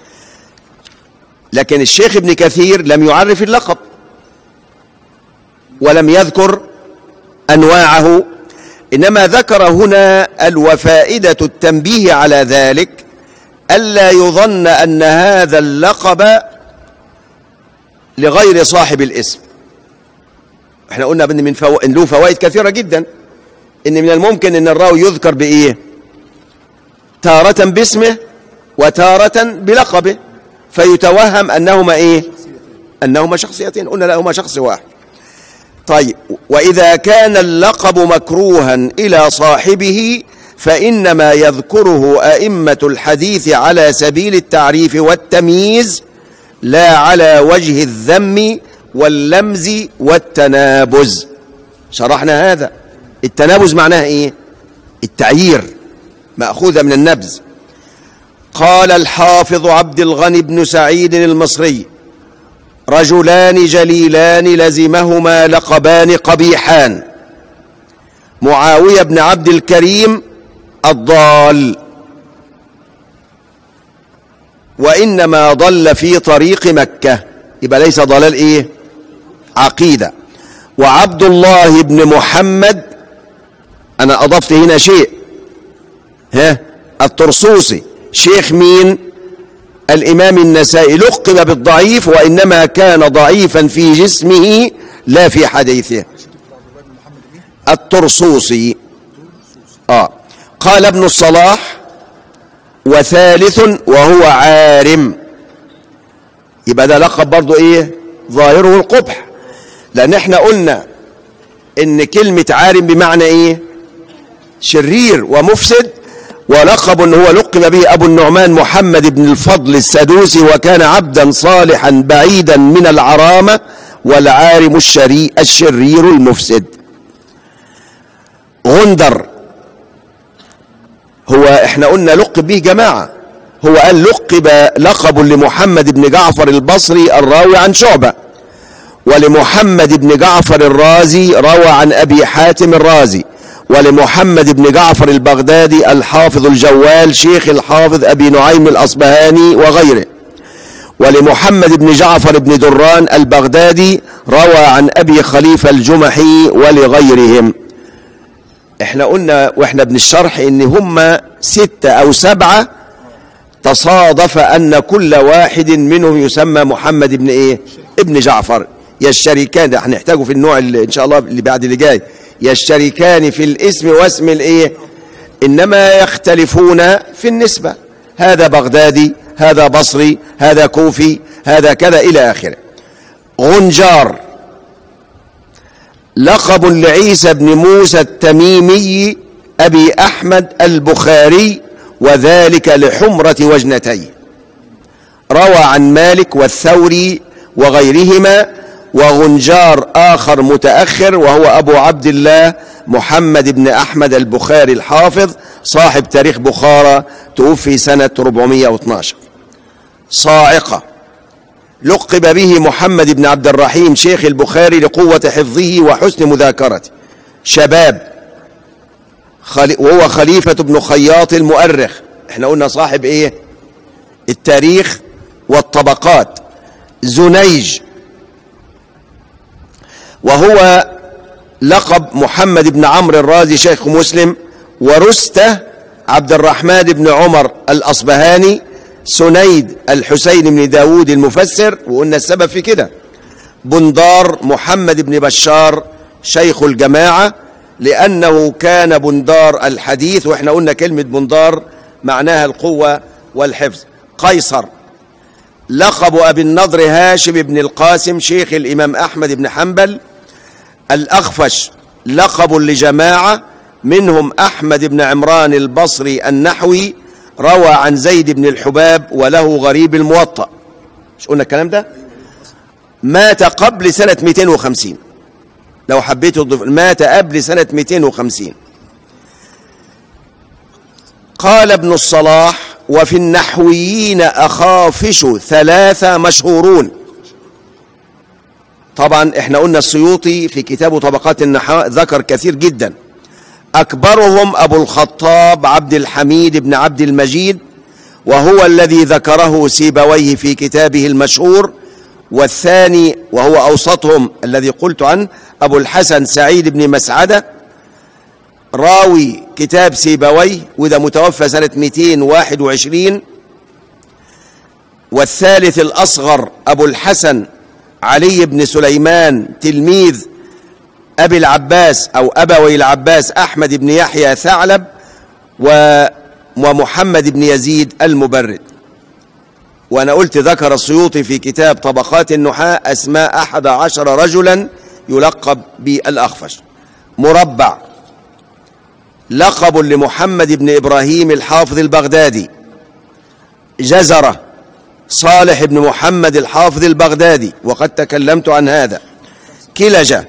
لكن الشيخ ابن كثير لم يعرف اللقب ولم يذكر أنواعه، إنما ذكر هنا الوفائدة التنبيه على ذلك ألا يظن أن هذا اللقب لغير صاحب الاسم. احنا قلنا ان من فو... له فوائد كثيرة جدا، ان من الممكن ان الراوي يذكر بإيه؟ تارة باسمه وتارة بلقبه، فيتوهم أنهما إيه؟ أنهما شخصيتين. قلنا لا، هما شخص واحد. طيب، وإذا كان اللقب مكروها إلى صاحبه فإنما يذكره أئمة الحديث على سبيل التعريف والتمييز، لا على وجه الذم واللمز والتنابز. شرحنا هذا. التنابز معناه إيه؟ التعيير، مأخوذة من النبذ. قال الحافظ عبد الغني بن سعيد المصري: رجلان جليلان لزمهما لقبان قبيحان، معاوية بن عبد الكريم الضال وإنما ضل في طريق مكة، يبقى ليس ضلال إيه؟ عقيدة. وعبد الله بن محمد، أنا أضفت هنا شيء، ها، الطرسوسي شيخ مين؟ الإمام النسائي، لقب بالضعيف وإنما كان ضعيفا في جسمه لا في حديثه. الطرسوسي. آه. قال ابن الصلاح: وثالث وهو عارم. يبقى ده لقب برضو ايه؟ ظاهره القبح، لان احنا قلنا ان كلمة عارم بمعنى ايه؟ شرير ومفسد. ولقب هو لقب به ابو النعمان محمد بن الفضل السدوسي، وكان عبدا صالحا بعيدا من العرامة، والعارم الشري الشرير المفسد. غندر هو احنا قلنا لقب به جماعة، هو قال لقب لقب لمحمد بن جعفر البصري الراوي عن شعبة، ولمحمد بن جعفر الرازي روى عن أبي حاتم الرازي، ولمحمد بن جعفر البغدادي الحافظ الجوال شيخ الحافظ أبي نعيم الأصبهاني وغيره، ولمحمد بن جعفر بن دران البغدادي روى عن أبي خليفة الجمحي ولغيرهم. احنا قلنا واحنا بنشرح ان هم ستة او سبعة تصادف ان كل واحد منهم يسمى محمد بن ايه؟ ابن جعفر. يشتركان، ده هنحتاجه في النوع اللي ان شاء الله اللي بعد اللي جاي، يشتركان في الاسم واسم الايه؟ انما يختلفون في النسبة، هذا بغدادي، هذا بصري، هذا كوفي، هذا كذا الى اخره. غنجار لقب لعيسى بن موسى التميمي أبي أحمد البخاري، وذلك لحمرة وجنتيه، روى عن مالك والثوري وغيرهما. وغنجار آخر متأخر وهو أبو عبد الله محمد بن أحمد البخاري الحافظ صاحب تاريخ بخارى، توفي سنة أربعمائة واثني عشر. صاعقة لقب به محمد بن عبد الرحيم شيخ البخاري لقوة حفظه وحسن مذاكرته. شباب وهو خليفة بن خياط المؤرخ، احنا قلنا صاحب ايه؟ التاريخ والطبقات. زنيج وهو لقب محمد بن عمرو الرازي شيخ مسلم. ورستة عبد الرحمن بن عمر الأصبهاني. سنيد الحسين بن داود المفسر، وقلنا السبب في كده. بندار محمد بن بشار شيخ الجماعة، لأنه كان بندار الحديث، وإحنا قلنا كلمة بندار معناها القوة والحفظ. قيصر لقب أبي النضر هاشم بن القاسم شيخ الإمام أحمد بن حنبل. الأخفش لقب لجماعة منهم أحمد بن عمران البصري النحوي، روى عن زيد بن الحباب وله غريب الموطأ. مش قلنا الكلام ده؟ مات قبل سنة مئتين وخمسين، لو حبيت تضيف، مات قبل سنة مئتين وخمسين. قال ابن الصلاح: وفي النحويين أخافش ثلاثة مشهورون. طبعا احنا قلنا السيوطي في كتابه طبقات النحاء ذكر كثير جدا، أكبرهم أبو الخطاب عبد الحميد بن عبد المجيد، وهو الذي ذكره سيبويه في كتابه المشهور. والثاني وهو أوسطهم الذي قلت عنه أبو الحسن سعيد بن مسعدة، راوي كتاب سيبويه، وده متوفى سنة مئتين وواحد وعشرين. والثالث الأصغر أبو الحسن علي بن سليمان تلميذ أبي العباس أو أبوي العباس أحمد بن يحيى ثعلب ومحمد بن يزيد المبرد. وأنا قلت ذكر السيوطي في كتاب طبقات النحاة أسماء أحد عشر رجلا يلقب بالأخفش. مربع لقب لمحمد بن إبراهيم الحافظ البغدادي. جزرة صالح بن محمد الحافظ البغدادي، وقد تكلمت عن هذا. كلجة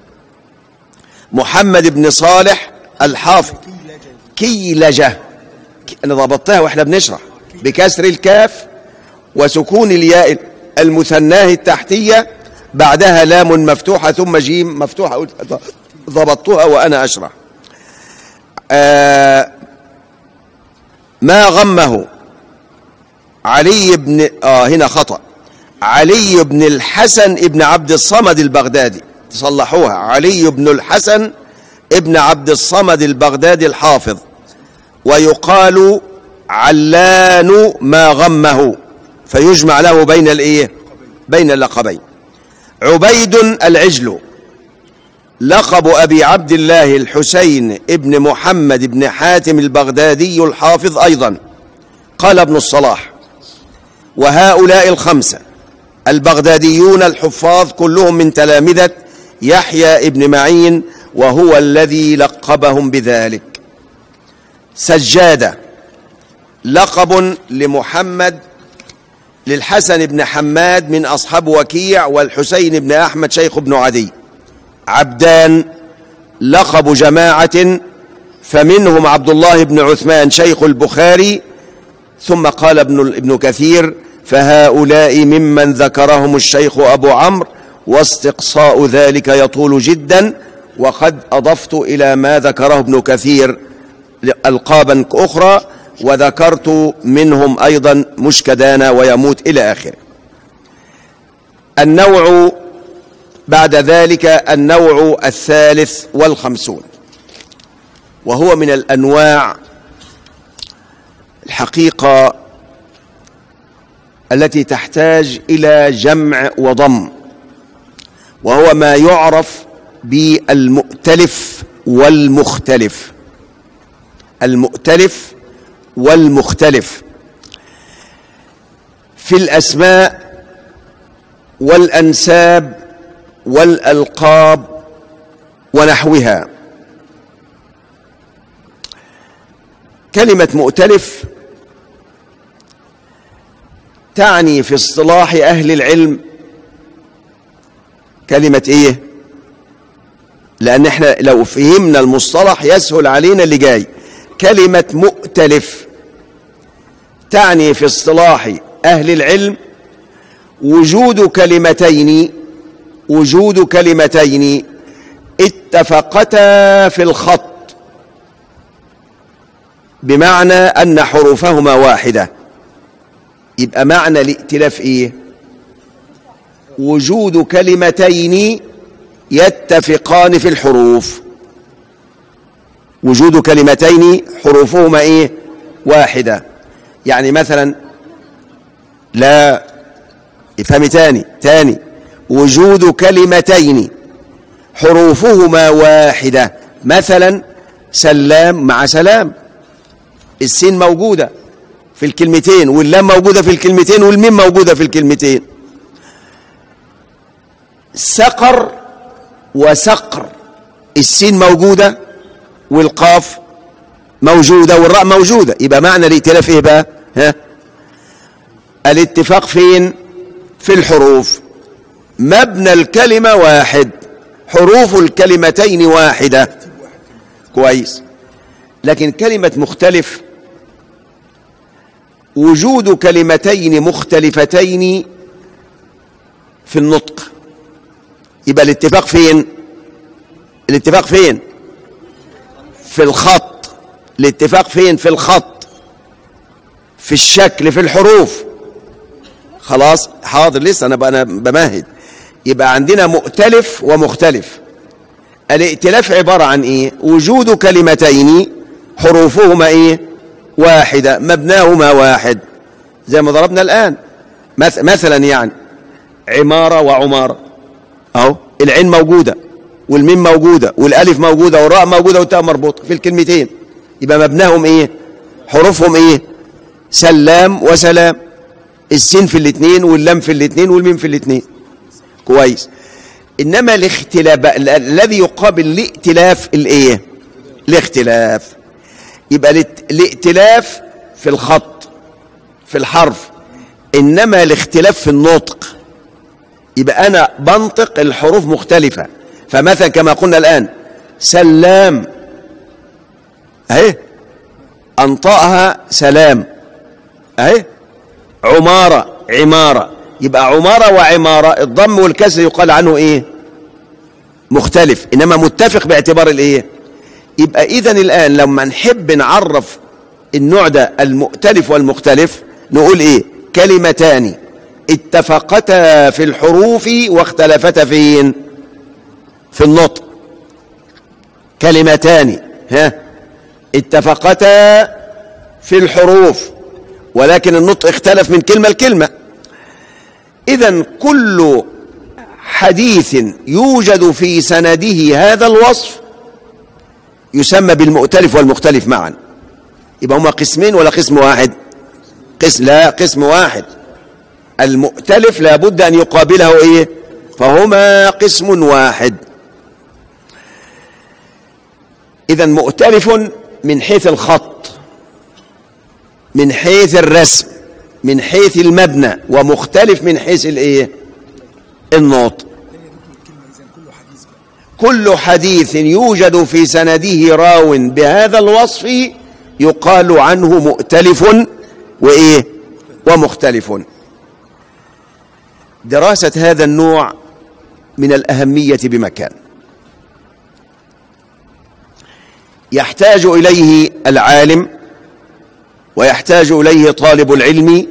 محمد بن صالح الحافظ. كيلجة أنا ضبطتها وإحنا بنشرح بكسر الكاف وسكون الياء المثناه التحتية، بعدها لام مفتوحة ثم جيم مفتوحة، ضبطتها وأنا أشرح. آه ما غمه علي بن آه هنا خطأ، علي بن الحسن ابن عبد الصمد البغدادي، تصلحوها، علي بن الحسن ابن عبد الصمد البغدادي الحافظ، ويقال علان ما غمه، فيجمع له بين الايه؟ بين اللقبين. عبيد العجل لقب أبي عبد الله الحسين ابن محمد بن حاتم البغدادي الحافظ أيضا. قال ابن الصلاح: وهؤلاء الخمسة البغداديون الحفاظ كلهم من تلامذة يحيى ابن معين، وهو الذي لقبهم بذلك. سجادة لقب لمحمد للحسن بن حماد من أصحاب وكيع، والحسين بن أحمد شيخ بن عدي. عبدان لقب جماعة، فمنهم عبد الله بن عثمان شيخ البخاري. ثم قال ابن, ابن كثير: فهؤلاء ممن ذكرهم الشيخ أبو عمرو، واستقصاء ذلك يطول جدا، وقد أضفت إلى ما ذكره ابن كثير ألقابا أخرى، وذكرت منهم أيضا مشكدان ويموت إلى آخره. النوع بعد ذلك النوع الثالث والخمسون، وهو من الأنواع الحقيقة التي تحتاج إلى جمع وضم، وهو ما يعرف بالمؤتلف والمختلف. المؤتلف والمختلف في الأسماء والأنساب والألقاب ونحوها. كلمة مؤتلف تعني في اصطلاح أهل العلم كلمة إيه؟ لأن احنا لو فهمنا المصطلح يسهل علينا اللي جاي. كلمة مؤتلف تعني في اصطلاح أهل العلم وجود كلمتين وجود كلمتين اتفقتا في الخط، بمعنى أن حروفهما واحدة. يبقى معنى الائتلاف إيه؟ وجود كلمتين يتفقان في الحروف. وجود كلمتين حروفهما إيه؟ واحدة. يعني مثلا لا، افهمي تاني تاني وجود كلمتين حروفهما واحدة. مثلا سلام مع سلام، السين موجودة في الكلمتين، واللام موجودة في الكلمتين، والميم موجودة في الكلمتين. سقر وسقر، السين موجودة والقاف موجودة والراء موجودة. يبقى معنى الائتلاف ايه بقى؟ ها؟ الاتفاق فين؟ في الحروف. مبنى الكلمة واحد، حروف الكلمتين واحدة. كويس. لكن كلمة مختلف وجود كلمتين مختلفتين في النطق. يبقى الاتفاق فين؟ الاتفاق فين؟ في الخط. الاتفاق فين؟ في الخط، في الشكل، في الحروف. خلاص حاضر، لسه انا انا بمهد. يبقى عندنا مؤتلف ومختلف. الائتلاف عبارة عن ايه؟ وجود كلمتين حروفهما ايه؟ واحدة، مبناهما واحد، زي ما ضربنا الآن. مثلا يعني عمارة وعمارة، اهو العين موجودة والميم موجودة والالف موجودة والراء موجودة والتاء مربوطة في الكلمتين. يبقى مبناهم ايه؟ حروفهم ايه؟ سلام وسلام، السين في الاثنين واللام في الاثنين والميم في الاثنين. كويس. انما الاختلاف الذي يقابل الائتلاف الايه؟ الاختلاف. يبقى الائتلاف في الخط في الحرف، انما الاختلاف في النطق. يبقى انا بنطق الحروف مختلفة. فمثلا كما قلنا الآن سلام اهي انطقها سلام اهي. عمارة عمارة، يبقى عمارة وعمارة الضم والكسر يقال عنه ايه؟ مختلف، انما متفق باعتبار الايه؟ يبقى اذن الآن لما نحب نعرف النوع ده المؤتلف والمختلف نقول ايه؟ كلمتان اتفقتا في الحروف واختلفتا فين؟ في النطق. كلمتان ها اتفقتا في الحروف ولكن النطق اختلف من كلمة لكلمة. إذن كل حديث يوجد في سنده هذا الوصف يسمى بالمؤتلف والمختلف معا. يبقى هما قسمين ولا قسم واحد؟ قسم لا قسم واحد. المؤتلف لابد أن يقابله إيه؟ فهما قسم واحد. إذن مؤتلف من حيث الخط، من حيث الرسم، من حيث المبنى، ومختلف من حيث الايه؟ النطق. كل حديث يوجد في سنده راو بهذا الوصف يقال عنه مؤتلف وايه؟ ومختلف. دراسة هذا النوع من الأهمية بمكان، يحتاج إليه العالم ويحتاج إليه طالب العلم،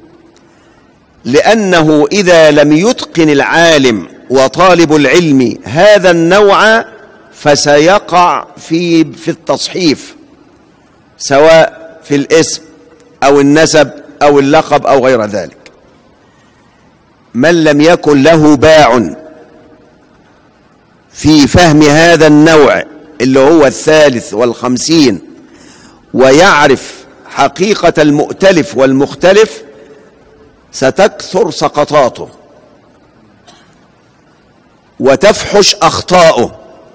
لأنه إذا لم يتقن العالم وطالب العلم هذا النوع فسيقع في في التصحيف، سواء في الاسم أو النسب أو اللقب أو غير ذلك. من لم يكن له باع في فهم هذا النوع اللي هو الثالث والخمسين ويعرف حقيقة المؤتلف والمختلف ستكثر سقطاته وتفحش أخطاؤه.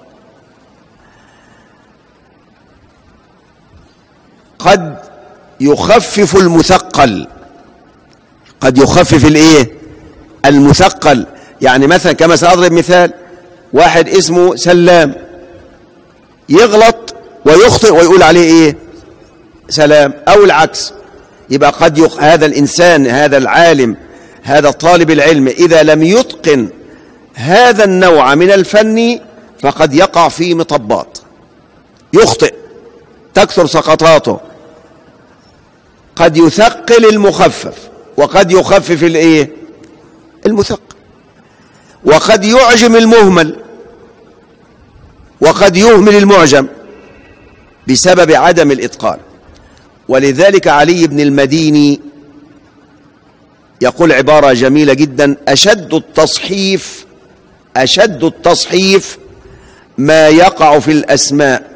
قد يخفف المثقل، قد يخفف الايه؟ المثقل. يعني مثلا كما سأضرب مثال، واحد اسمه سلام يغلط ويخطئ ويقول عليه ايه؟ سلام، او العكس. يبقى قد يخ... هذا الانسان، هذا العالم، هذا طالب العلم اذا لم يتقن هذا النوع من الفن فقد يقع في مطبات، يخطئ، تكثر سقطاته. قد يثقل المخفف وقد يخفف الايه؟ المثقل. وقد يعجم المهمل وقد يهمل المعجم بسبب عدم الإتقان. ولذلك علي بن المديني يقول عبارة جميلة جدا: أشد التصحيف أشد التصحيف ما يقع في الأسماء،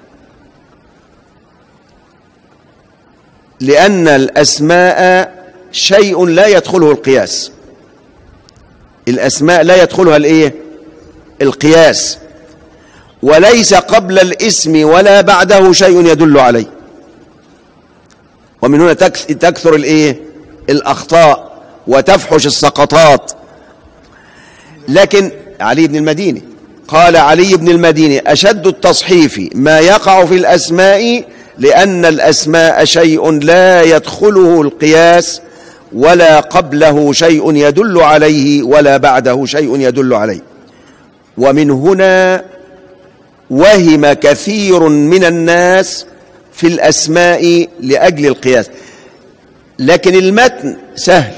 لأن الأسماء شيء لا يدخله القياس. الأسماء لا يدخلها الإيه؟ القياس. وليس قبل الاسم ولا بعده شيء يدل عليه. ومن هنا تكثر الايه؟ الأخطاء وتفحش السقطات. لكن علي بن المديني قال علي بن المديني: أشد التصحيف ما يقع في الأسماء، لأن الأسماء شيء لا يدخله القياس، ولا قبله شيء يدل عليه ولا بعده شيء يدل عليه. ومن هنا وهم كثير من الناس في الأسماء لأجل القياس. لكن المتن سهل.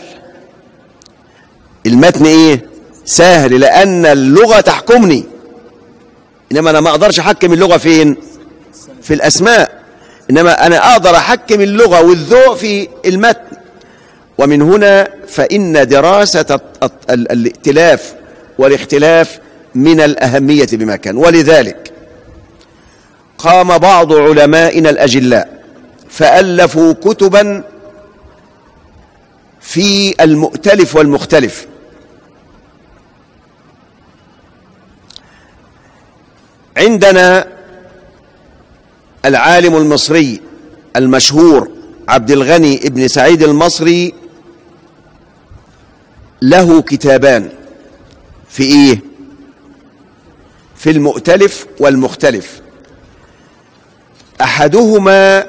المتن إيه؟ سهل، لأن اللغة تحكمني. إنما أنا ما أقدرش أحكم اللغة فين؟ في الأسماء. إنما أنا أقدر أحكم اللغة والذوق في المتن. ومن هنا فإن دراسة الائتلاف والاختلاف من الأهمية بمكان. ولذلك قام بعض علمائنا الأجلاء فألفوا كتبا في المؤتلف والمختلف. عندنا العالم المصري المشهور عبد الغني بن سعيد المصري له كتابان في إيه؟ في المؤتلف والمختلف. أحدهما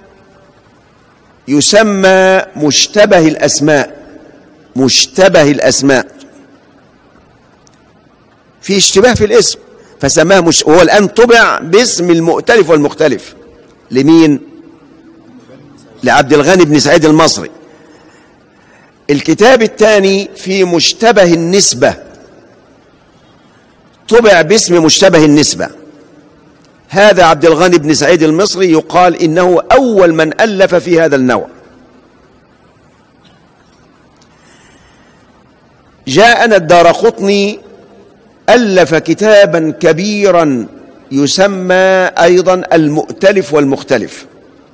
يسمى مشتبه الأسماء. مشتبه الأسماء، في اشتباه في الاسم فسماه مش... هو الآن طبع باسم المؤتلف والمختلف. لمين؟ لعبد الغني بن سعيد المصري. الكتاب الثاني في مشتبه النسبة، طبع باسم مشتبه النسبة. هذا عبد الغني بن سعيد المصري يقال إنه أول من ألف في هذا النوع. جاءنا الدارقطني ألف كتابا كبيرا يسمى أيضا المؤتلف والمختلف.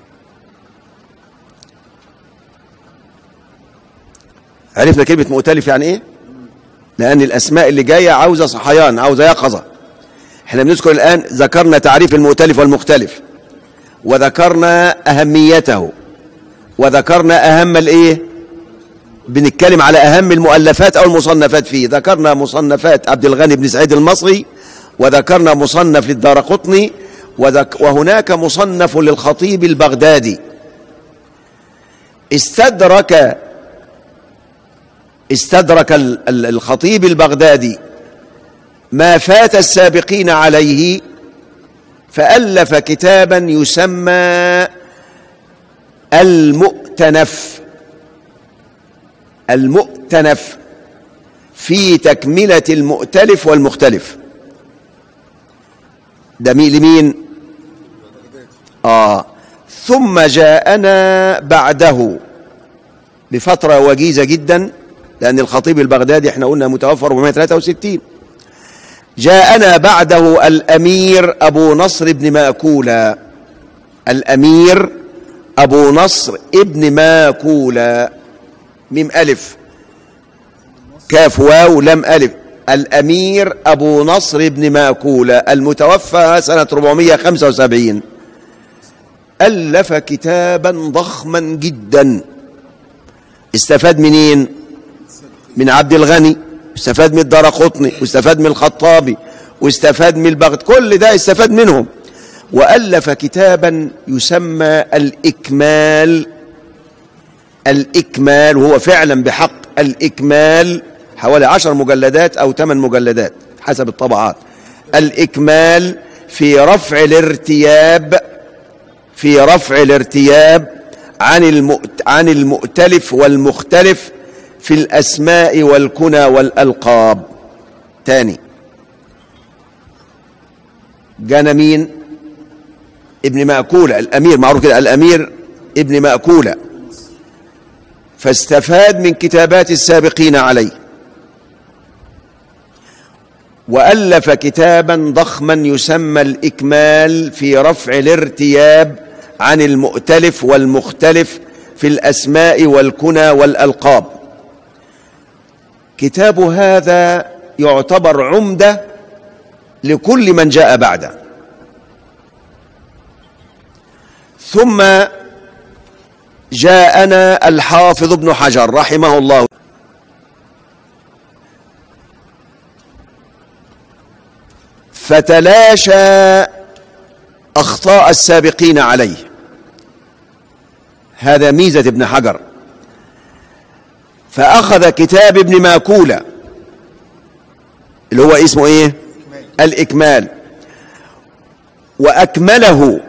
عرفنا كلمة مؤتلف يعني إيه؟ لأن الأسماء اللي جاية عاوزة صحيان، عاوزة يقظة. احنا بنذكر الآن، ذكرنا تعريف المؤتلف والمختلف، وذكرنا أهميته، وذكرنا أهم الإيه؟ بنتكلم على أهم المؤلفات أو المصنفات فيه. ذكرنا مصنفات عبد الغني بن سعيد المصري، وذكرنا مصنف للدارقطني، وهناك مصنف للخطيب البغدادي. استدرك استدرك الخطيب البغدادي ما فات السابقين عليه، فألف كتابا يسمى المؤتنف. المؤتنف في تكملة المؤتلف والمختلف. ده مين لمين؟ آه ثم جاءنا بعده بفترة وجيزة جدا، لأن الخطيب البغدادي احنا قلنا متوفى أربعمائة وثلاثة وستين. جاءنا بعده الأمير أبو نصر بن ماكولة. الأمير أبو نصر ابن ماكولة، ميم ألف كاف واو لم ألف. الأمير أبو نصر بن ماكولة المتوفى سنة أربعمائة وخمسة وسبعين، ألف كتابا ضخما جدا. استفاد منين؟ من عبد الغني، واستفاد من الدارقطني، واستفاد من الخطابي، واستفاد من البغدادي، كل ده استفاد منهم. وألف كتابا يسمى الإكمال. الإكمال، وهو فعلا بحق الإكمال، حوالي عشر مجلدات أو ثمان مجلدات حسب الطبعات. الإكمال في رفع الارتياب في رفع الارتياب عن المؤت عن المؤتلف والمختلف في الأسماء والكنى والألقاب. تاني، جانا مين؟ ابن ماكولة، الأمير معروف كده، الأمير ابن ماكولة، فاستفاد من كتابات السابقين عليه، وألف كتابا ضخما يسمى الإكمال في رفع الارتياب عن المؤتلف والمختلف في الأسماء والكنى والألقاب. كتاب هذا يعتبر عمدة لكل من جاء بعده. ثم جاءنا الحافظ ابن حجر رحمه الله، فتلاشى أخطاء السابقين عليه. هذا ميزة ابن حجر. فأخذ كتاب ابن ماكولة اللي هو اسمه ايه؟ الإكمال، وأكمله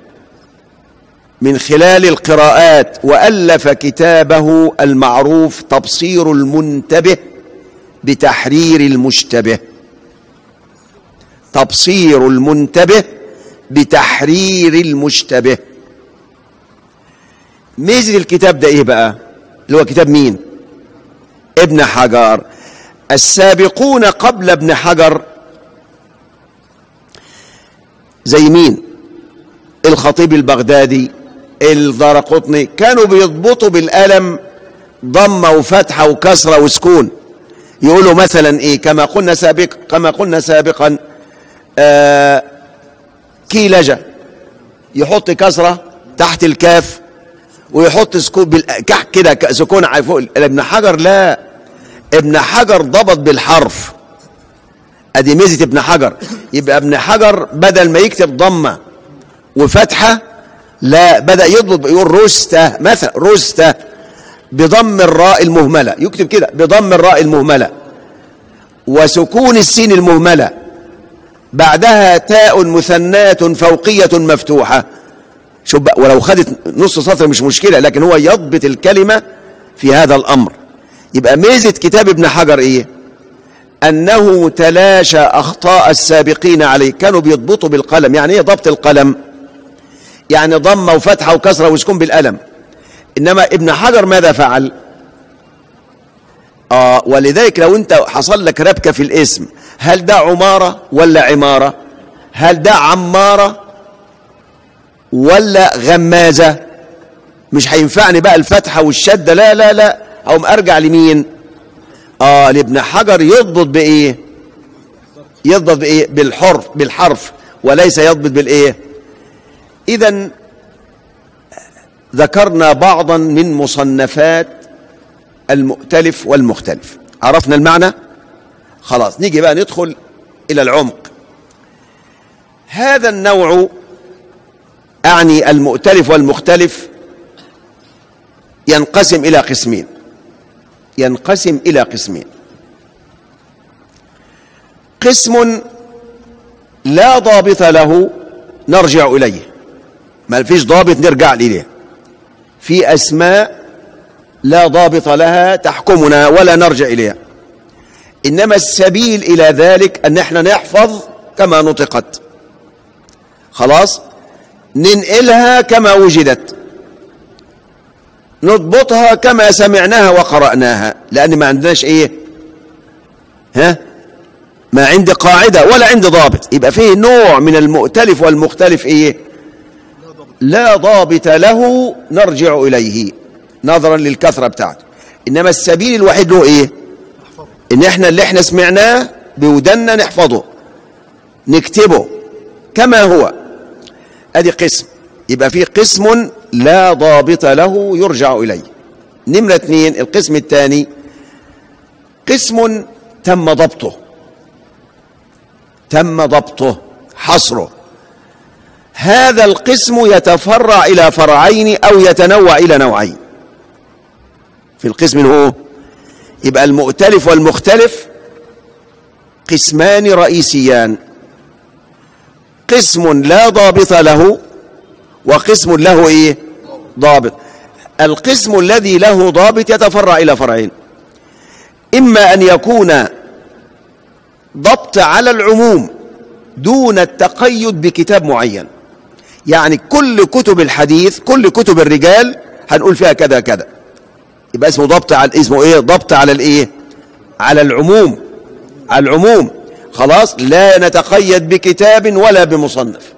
من خلال القراءات، وألف كتابه المعروف تبصير المنتبه بتحرير المشتبه. تبصير المنتبه بتحرير المشتبه. ميزة الكتاب ده ايه بقى؟ اللي هو كتاب مين؟ ابن حجر. السابقون قبل ابن حجر زي مين؟ الخطيب البغدادي، الدارقطني، كانوا بيضبطوا بالقلم ضمة وفتحة وكسرة وسكون. يقولوا مثلا ايه؟ كما قلنا سابق كما قلنا سابقا آه كيلجة، يحط كسرة تحت الكاف ويحط سكون بالكح كده سكون فوق. ابن حجر لا، ابن حجر ضبط بالحرف. ادي ميزة ابن حجر. يبقى ابن حجر بدل ما يكتب ضمة وفتحة، لا، بدأ يضبط، يقول رستة مثلا، رستة بضم الراء المهملة، يكتب كده بضم الراء المهملة وسكون السين المهملة، بعدها تاء مثناة فوقية مفتوحة. شوف بقى، ولو خدت نص سطر مش مشكلة، لكن هو يضبط الكلمة في هذا الأمر. يبقى ميزة كتاب ابن حجر ايه؟ انه تلاشى اخطاء السابقين عليه، كانوا بيضبطوا بالقلم. يعني ايه ضبط القلم؟ يعني ضمه وفتحه وكسره وسكون بالقلم. انما ابن حجر ماذا فعل؟ اه ولذلك لو انت حصل لك ربكه في الاسم، هل ده عماره ولا عماره؟ هل ده عماره ولا غمازه؟ مش هينفعني بقى الفتحه والشده، لا لا لا، اقوم ارجع لمين؟ اه لابن حجر يضبط بايه؟ يضبط بايه؟ بالحرف، بالحرف، وليس يضبط بالايه؟ اذا ذكرنا بعضا من مصنفات المؤتلف والمختلف، عرفنا المعنى. خلاص نيجي بقى ندخل الى العمق. هذا النوع اعني المؤتلف والمختلف ينقسم الى قسمين، ينقسم الى قسمين. قسم لا ضابط له نرجع اليه، ما فيش ضابط نرجع اليه، في اسماء لا ضابط لها تحكمنا ولا نرجع اليها، انما السبيل الى ذلك ان احنا نحفظ كما نطقت، خلاص ننقلها كما وجدت، نضبطها كما سمعناها وقرأناها، لأن ما عندناش إيه؟ ها؟ ما عندي قاعدة ولا عندي ضابط. يبقى فيه نوع من المؤتلف والمختلف إيه؟ لا ضابط له نرجع إليه نظرا للكثرة بتاعته، إنما السبيل الوحيد له إيه؟ إن إحنا اللي إحنا سمعناه بودنا نحفظه، نكتبه كما هو. أدي قسم. يبقى فيه قسم لا ضابط له يرجع إليه. نمرة اثنين، القسم الثاني قسم تم ضبطه، تم ضبطه حصره. هذا القسم يتفرع إلى فرعين أو يتنوع إلى نوعين في القسم هو. يبقى المؤتلف والمختلف قسمان رئيسيان، قسم لا ضابط له وقسم له ايه؟ ضابط. القسم الذي له ضابط يتفرع الى فرعين، اما ان يكون ضبط على العموم دون التقيد بكتاب معين، يعني كل كتب الحديث، كل كتب الرجال هنقول فيها كذا كذا، يبقى اسمه ضبط على اسمه ايه؟ ضبط على الايه؟ على العموم، على العموم، خلاص لا نتقيد بكتاب ولا بمصنف.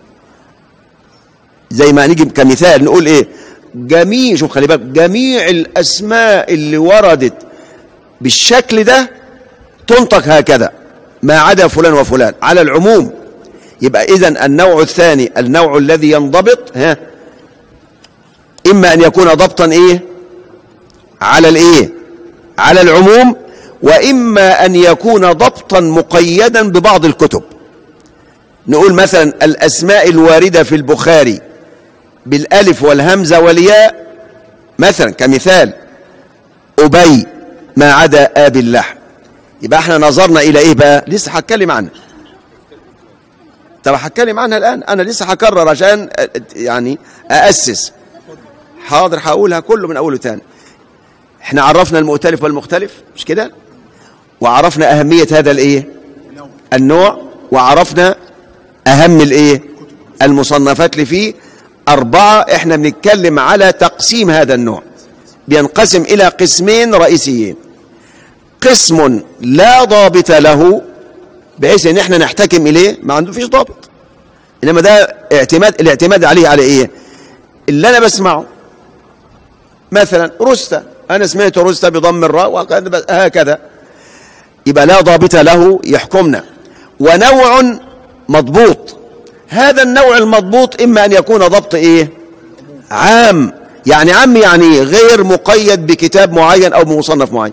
زي ما نيجي كمثال نقول ايه؟ جميع، شوف خلي بالك، جميع الاسماء اللي وردت بالشكل ده تنطق هكذا ما عدا فلان وفلان على العموم. يبقى اذن النوع الثاني، النوع الذي ينضبط، ها، اما ان يكون ضبطا ايه؟ على الايه؟ على العموم، واما ان يكون ضبطا مقيدا ببعض الكتب. نقول مثلا الاسماء الوارده في البخاري بالالف والهمزه والياء، مثلا كمثال ابي ما عدا ابي اللحم، يبقى احنا نظرنا الى ايه بقى؟ لسه هتكلم عنها. طب هتكلم عنها الان، انا لسه هكرر عشان يعني اسس. حاضر هقولها كله من اوله تاني. احنا عرفنا المؤتلف والمختلف مش كده؟ وعرفنا اهميه هذا الايه؟ النوع، وعرفنا اهم الايه؟ المصنفات اللي فيه. اربعه. احنا بنتكلم على تقسيم هذا النوع، بينقسم الى قسمين رئيسيين، قسم لا ضابط له بحيث ان احنا نحتكم اليه، ما عنده فيش ضابط، انما ده اعتماد، الاعتماد عليه على ايه؟ اللي انا بسمعه. مثلا رستة، انا سمعت رستة بضم الراء وهكذا، يبقى لا ضابط له يحكمنا. ونوع مضبوط، هذا النوع المضبوط اما ان يكون ضبط ايه؟ عام. يعني عام يعني غير مقيد بكتاب معين او بمصنف معين،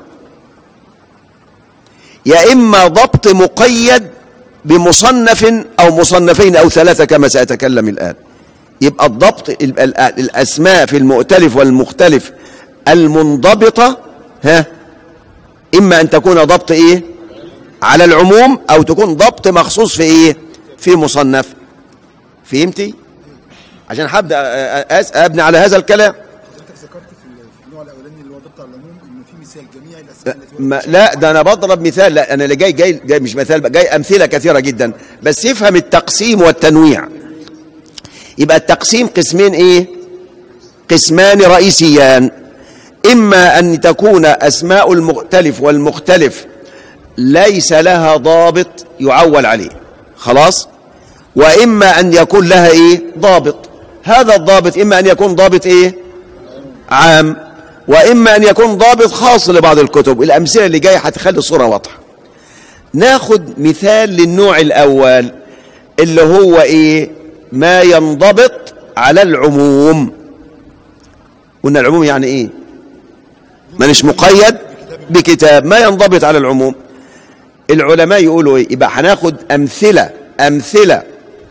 يا اما ضبط مقيد بمصنف او مصنفين او ثلاثه كما ساتكلم الان. يبقى الضبط الاسماء في المؤتلف والمختلف المنضبطه، ها، اما ان تكون ضبط ايه؟ على العموم، او تكون ضبط مخصوص في ايه؟ في مصنف. فهمتي؟ عشان هبدا ابني على هذا الكلام. حضرتك ذكرت في النوع الاولاني اللي هو ضبط على العموم ان في مثال جميع ما لا ده انا بضرب مثال، لا انا اللي جاي جاي, جاي مش مثال، جاي امثله كثيره جدا، بس يفهم التقسيم والتنويع. يبقى التقسيم قسمين ايه؟ قسمان رئيسيان، اما ان تكون اسماء المختلف والمختلف ليس لها ضابط يعول عليه خلاص، واما ان يكون لها ايه؟ ضابط. هذا الضابط اما ان يكون ضابط ايه؟ عام، واما ان يكون ضابط خاص لبعض الكتب. الامثله اللي جايه هتخلي الصوره واضحه. ناخد مثال للنوع الاول اللي هو ايه؟ ما ينضبط على العموم. قلنا العموم يعني ايه؟ ما مش مقيد بكتاب، ما ينضبط على العموم. العلماء يقولوا ايه؟ يبقى هناخد امثله امثله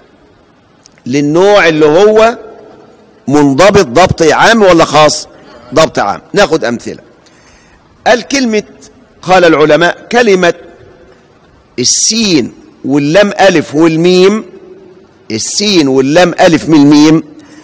للنوع اللي هو منضبط ضبط عام ولا خاص؟ ضبط عام. ناخد امثله. الكلمه، قال العلماء كلمه السين واللام الف والميم، السين واللام الف من الميم،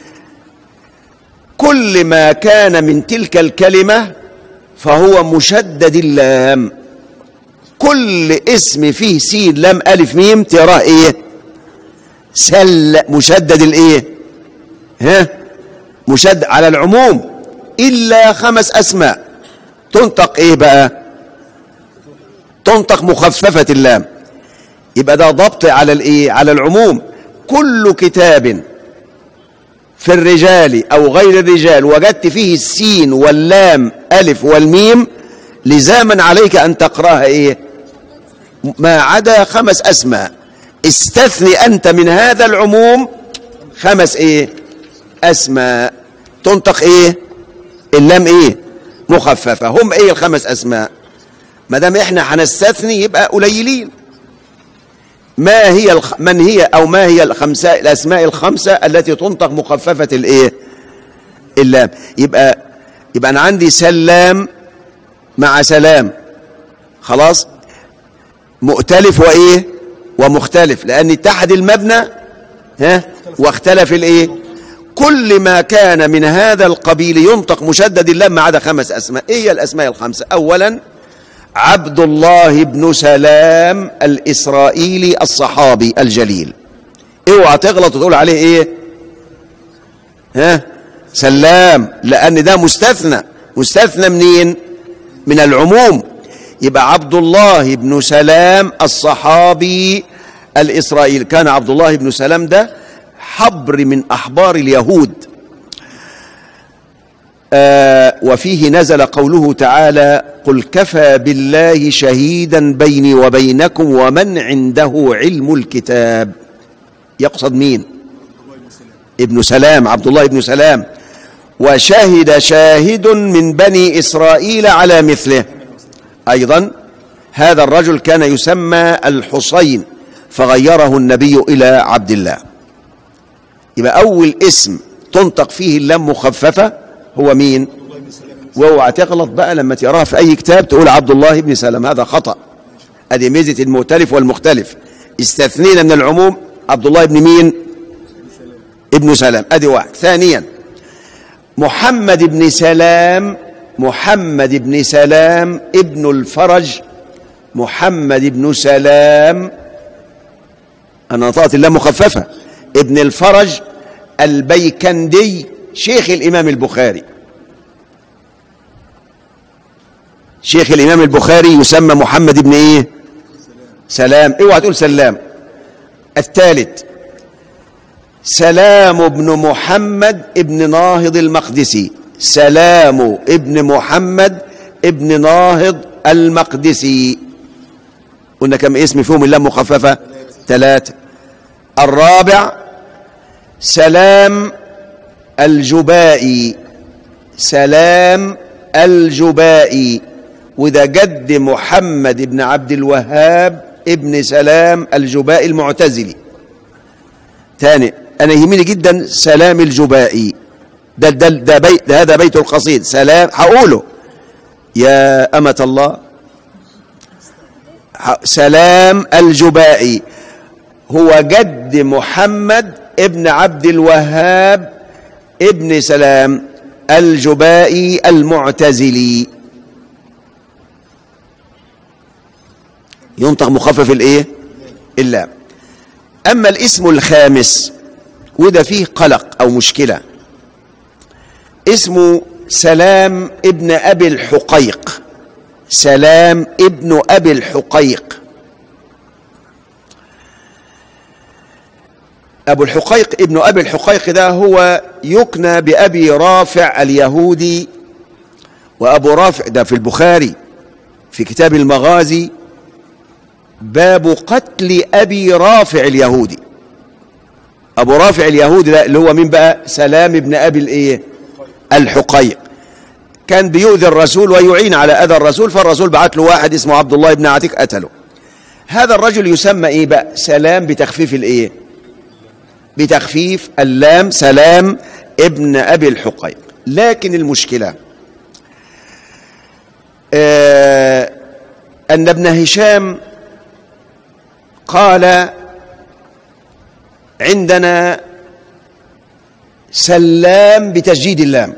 كل ما كان من تلك الكلمه فهو مشدد اللام. كل اسم فيه سين لام الف ميم تراه ايه؟ سل مشدد الايه؟ ها؟ مشدد على العموم، الا خمس اسماء تنطق ايه بقى؟ تنطق مخففه اللام. يبقى ده ضبط على الايه؟ على العموم. كل كتاب في الرجال او غير الرجال وجدت فيه السين واللام الف والميم لزاما عليك ان تقراها ايه؟ ما عدا خمس اسماء. استثني انت من هذا العموم خمس ايه؟ اسماء تنطق ايه؟ اللام ايه؟ مخففه. هم ايه الخمس اسماء؟ ما دام احنا هنستثني يبقى قليلين. ما هي الخ... من هي او ما هي الخمسه الاسماء الخمسه التي تنطق مخففه الايه؟ اللام. يبقى يبقى انا عندي سلام مع سلام خلاص، مؤتلف وايه؟ ومختلف، لان اتحد المبنى ها واختلف الايه؟ كل ما كان من هذا القبيل ينطق مشدد اللام ما عدا خمس اسماء. ايه هي الاسماء الخمسه؟ اولا عبد الله بن سلام الاسرائيلي الصحابي الجليل. اوعى تغلط وتقول عليه ايه؟ ها؟ سلام، لان ده مستثنى. مستثنى منين؟ من العموم. يبقى عبد الله بن سلام الصحابي الاسرائيلي. كان عبد الله بن سلام ده حبر من احبار اليهود. آه وفيه نزل قوله تعالى: قل كفى بالله شهيدا بيني وبينكم ومن عنده علم الكتاب. يقصد مين؟ ابن سلام، عبد الله بن سلام. وشهد شاهد من بني إسرائيل على مثله. أيضا هذا الرجل كان يسمى الحسين فغيره النبي إلى عبد الله. يبقى أول اسم تنطق فيه اللام مخففة هو مين؟ واوعى تغلط بقى لما تقراها في أي كتاب تقول عبد الله بن سلام، هذا خطأ. أدي ميزة المؤتلف والمختلف. استثنينا من العموم عبد الله بن مين؟ ابن سلام. أدي واحد. ثانيا محمد بن سلام، محمد بن سلام ابن الفرج، محمد بن سلام، أنا نطقت اللام مخففة، ابن الفرج البيكندي شيخ الإمام البخاري. شيخ الإمام البخاري يسمى محمد بن إيه؟ سلام. اوعى تقول سلام. الثالث سلام بن محمد ابن ناهض المقدسي. سلام ابن محمد ابن ناهض المقدسي. قلنا كم اسم فيهم اللام مخففة؟ ثلاثة. الرابع سلام الجبائي. سلام الجبائي، وده جد محمد بن عبد الوهاب ابن سلام الجبائي المعتزلي. تاني أنا يهمني جدا سلام الجبائي ده ده ده, بيت ده هذا بيت القصيد. سلام هقوله يا أمة الله. سلام الجبائي هو جد محمد ابن عبد الوهاب ابن سلام الجبائي المعتزلي. ينطق مخفف الايه؟ اللام. اما الاسم الخامس وده فيه قلق او مشكلة، اسمه سلام ابن ابي الحقيق. سلام ابن ابي الحقيق. ابو الحقيق ابن ابي الحقيق ده هو يكنى بابي رافع اليهودي. وابو رافع ده في البخاري في كتاب المغازي باب قتل ابي رافع اليهودي. ابو رافع اليهودي ده اللي هو مين بقى؟ سلام ابن ابي الايه؟ الحقيق. كان بيؤذي الرسول ويعين على اذى الرسول، فالرسول بعت له واحد اسمه عبد الله بن عتيق قتله. هذا الرجل يسمى ايه بقى؟ سلام بتخفيف الايه؟ بتخفيف اللام، سلام ابن ابي الحقيق. لكن المشكلة آه ان ابن هشام قال عندنا سلام بتشديد اللام،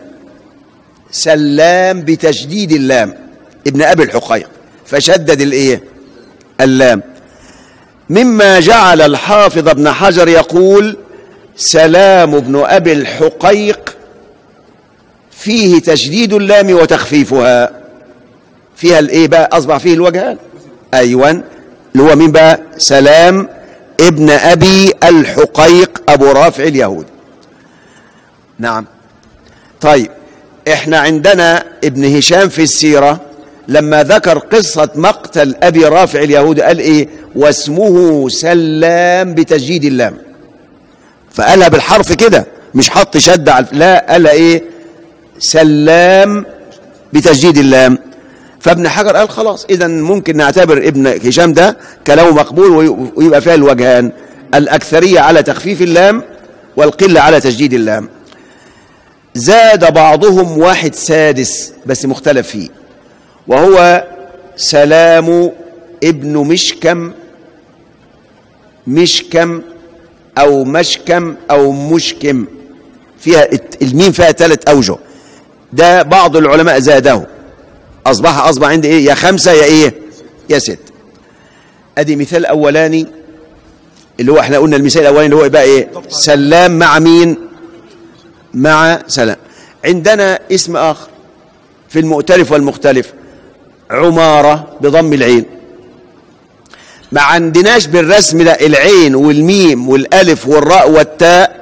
سلام بتشديد اللام ابن ابي الحقيق، فشدد الايه؟ اللام. مما جعل الحافظ ابن حجر يقول سلام ابن ابي الحقيق فيه تشديد اللام وتخفيفها. فيها الايه بقى؟ اصبح فيه الوجهان. ايوه، اللي هو مين بقى؟ سلام ابن ابي الحقيق ابو رافع اليهودي. نعم. طيب احنا عندنا ابن هشام في السيرة لما ذكر قصة مقتل ابي رافع اليهودي قال ايه؟ واسمه سلام بتشديد اللام، فقالها بالحرف كده، مش حط شد على، لا، قال ايه؟ سلام بتشديد اللام. فابن حجر قال خلاص اذا ممكن نعتبر ابن هشام ده كلامه مقبول ويبقى فيها الوجهان، الاكثرية على تخفيف اللام والقلة على تشديد اللام. زاد بعضهم واحد سادس بس مختلف فيه، وهو سلام ابن مشكم. مشكم او مشكم او مشكم، فيها الميم فيها ثلاث اوجه. ده بعض العلماء زاده، اصبح اصبح عندي ايه؟ يا خمسة يا ايه؟ يا ست. ادي مثال اولاني اللي هو احنا قلنا المثال الاولاني اللي هو بقى ايه؟ سلام مع مين؟ مع سلام. عندنا اسم اخر في المؤتلف والمختلف، عمارة بضم العين. ما عندناش بالرسم ده العين والميم والالف والراء والتاء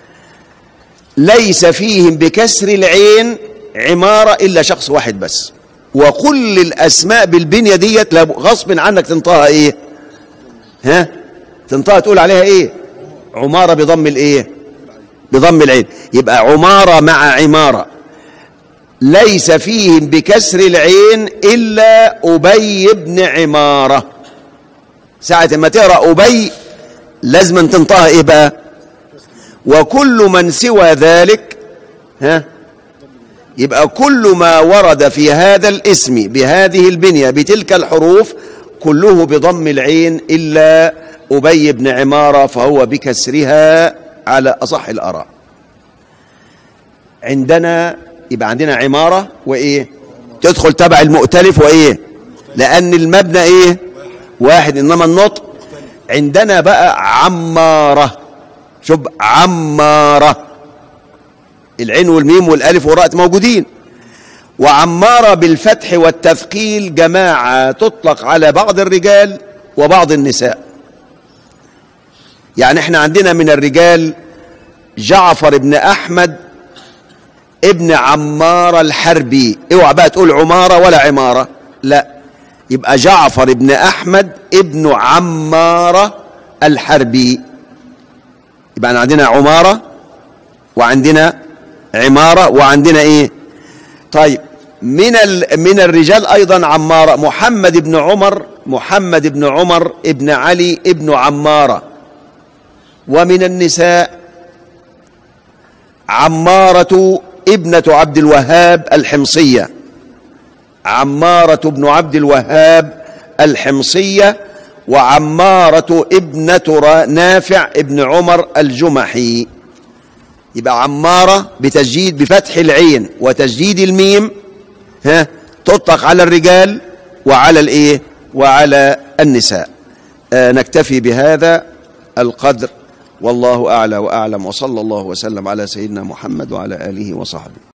ليس فيهم بكسر العين عمارة الا شخص واحد بس، وكل الاسماء بالبنية ديت غصب عنك تنطقها ايه؟ ها؟ تنطقها تقول عليها ايه؟ عمارة بضم الايه؟ بضم العين. يبقى عمارة مع عمارة ليس فيهم بكسر العين إلا أبي بن عمارة. ساعة ما تقرأ أبي لازم تنطقها إيه بقى؟ وكل من سوى ذلك، ها؟ يبقى كل ما ورد في هذا الاسم بهذه البنية بتلك الحروف كله بضم العين إلا أبي بن عمارة، فهو بكسرها على أصح الآراء. عندنا يبقى عندنا عمارة وإيه؟ تدخل تبع المؤتلف وإيه؟ لأن المبنى إيه؟ واحد، إنما النطق. عندنا بقى عمارة. شوف، عمارة العين والميم والألف والراء موجودين. وعمارة بالفتح والتثقيل جماعة تطلق على بعض الرجال وبعض النساء. يعني احنا عندنا من الرجال جعفر بن أحمد ابن عمار الحربي. اوعى بقى تقول عمارة ولا عمارة، لا، يبقى جعفر بن أحمد ابن عمار الحربي. يبقى عندنا عمارة وعندنا عمارة وعندنا ايه؟ طيب من من الرجال ايضا عمارة، محمد بن عمر محمد بن عمر ابن علي ابن عمارة. ومن النساء عمارة ابنة عبد الوهاب الحمصية، عمارة ابن عبد الوهاب الحمصية، وعمارة ابنة نافع ابن عمر الجمحي. يبقى عمارة بتجديد بفتح العين وتجديد الميم، ها، تطلق على الرجال وعلى الايه؟ وعلى النساء. نكتفي بهذا القدر، والله أعلى وأعلم، وصلى الله وسلم على سيدنا محمد وعلى آله وصحبه.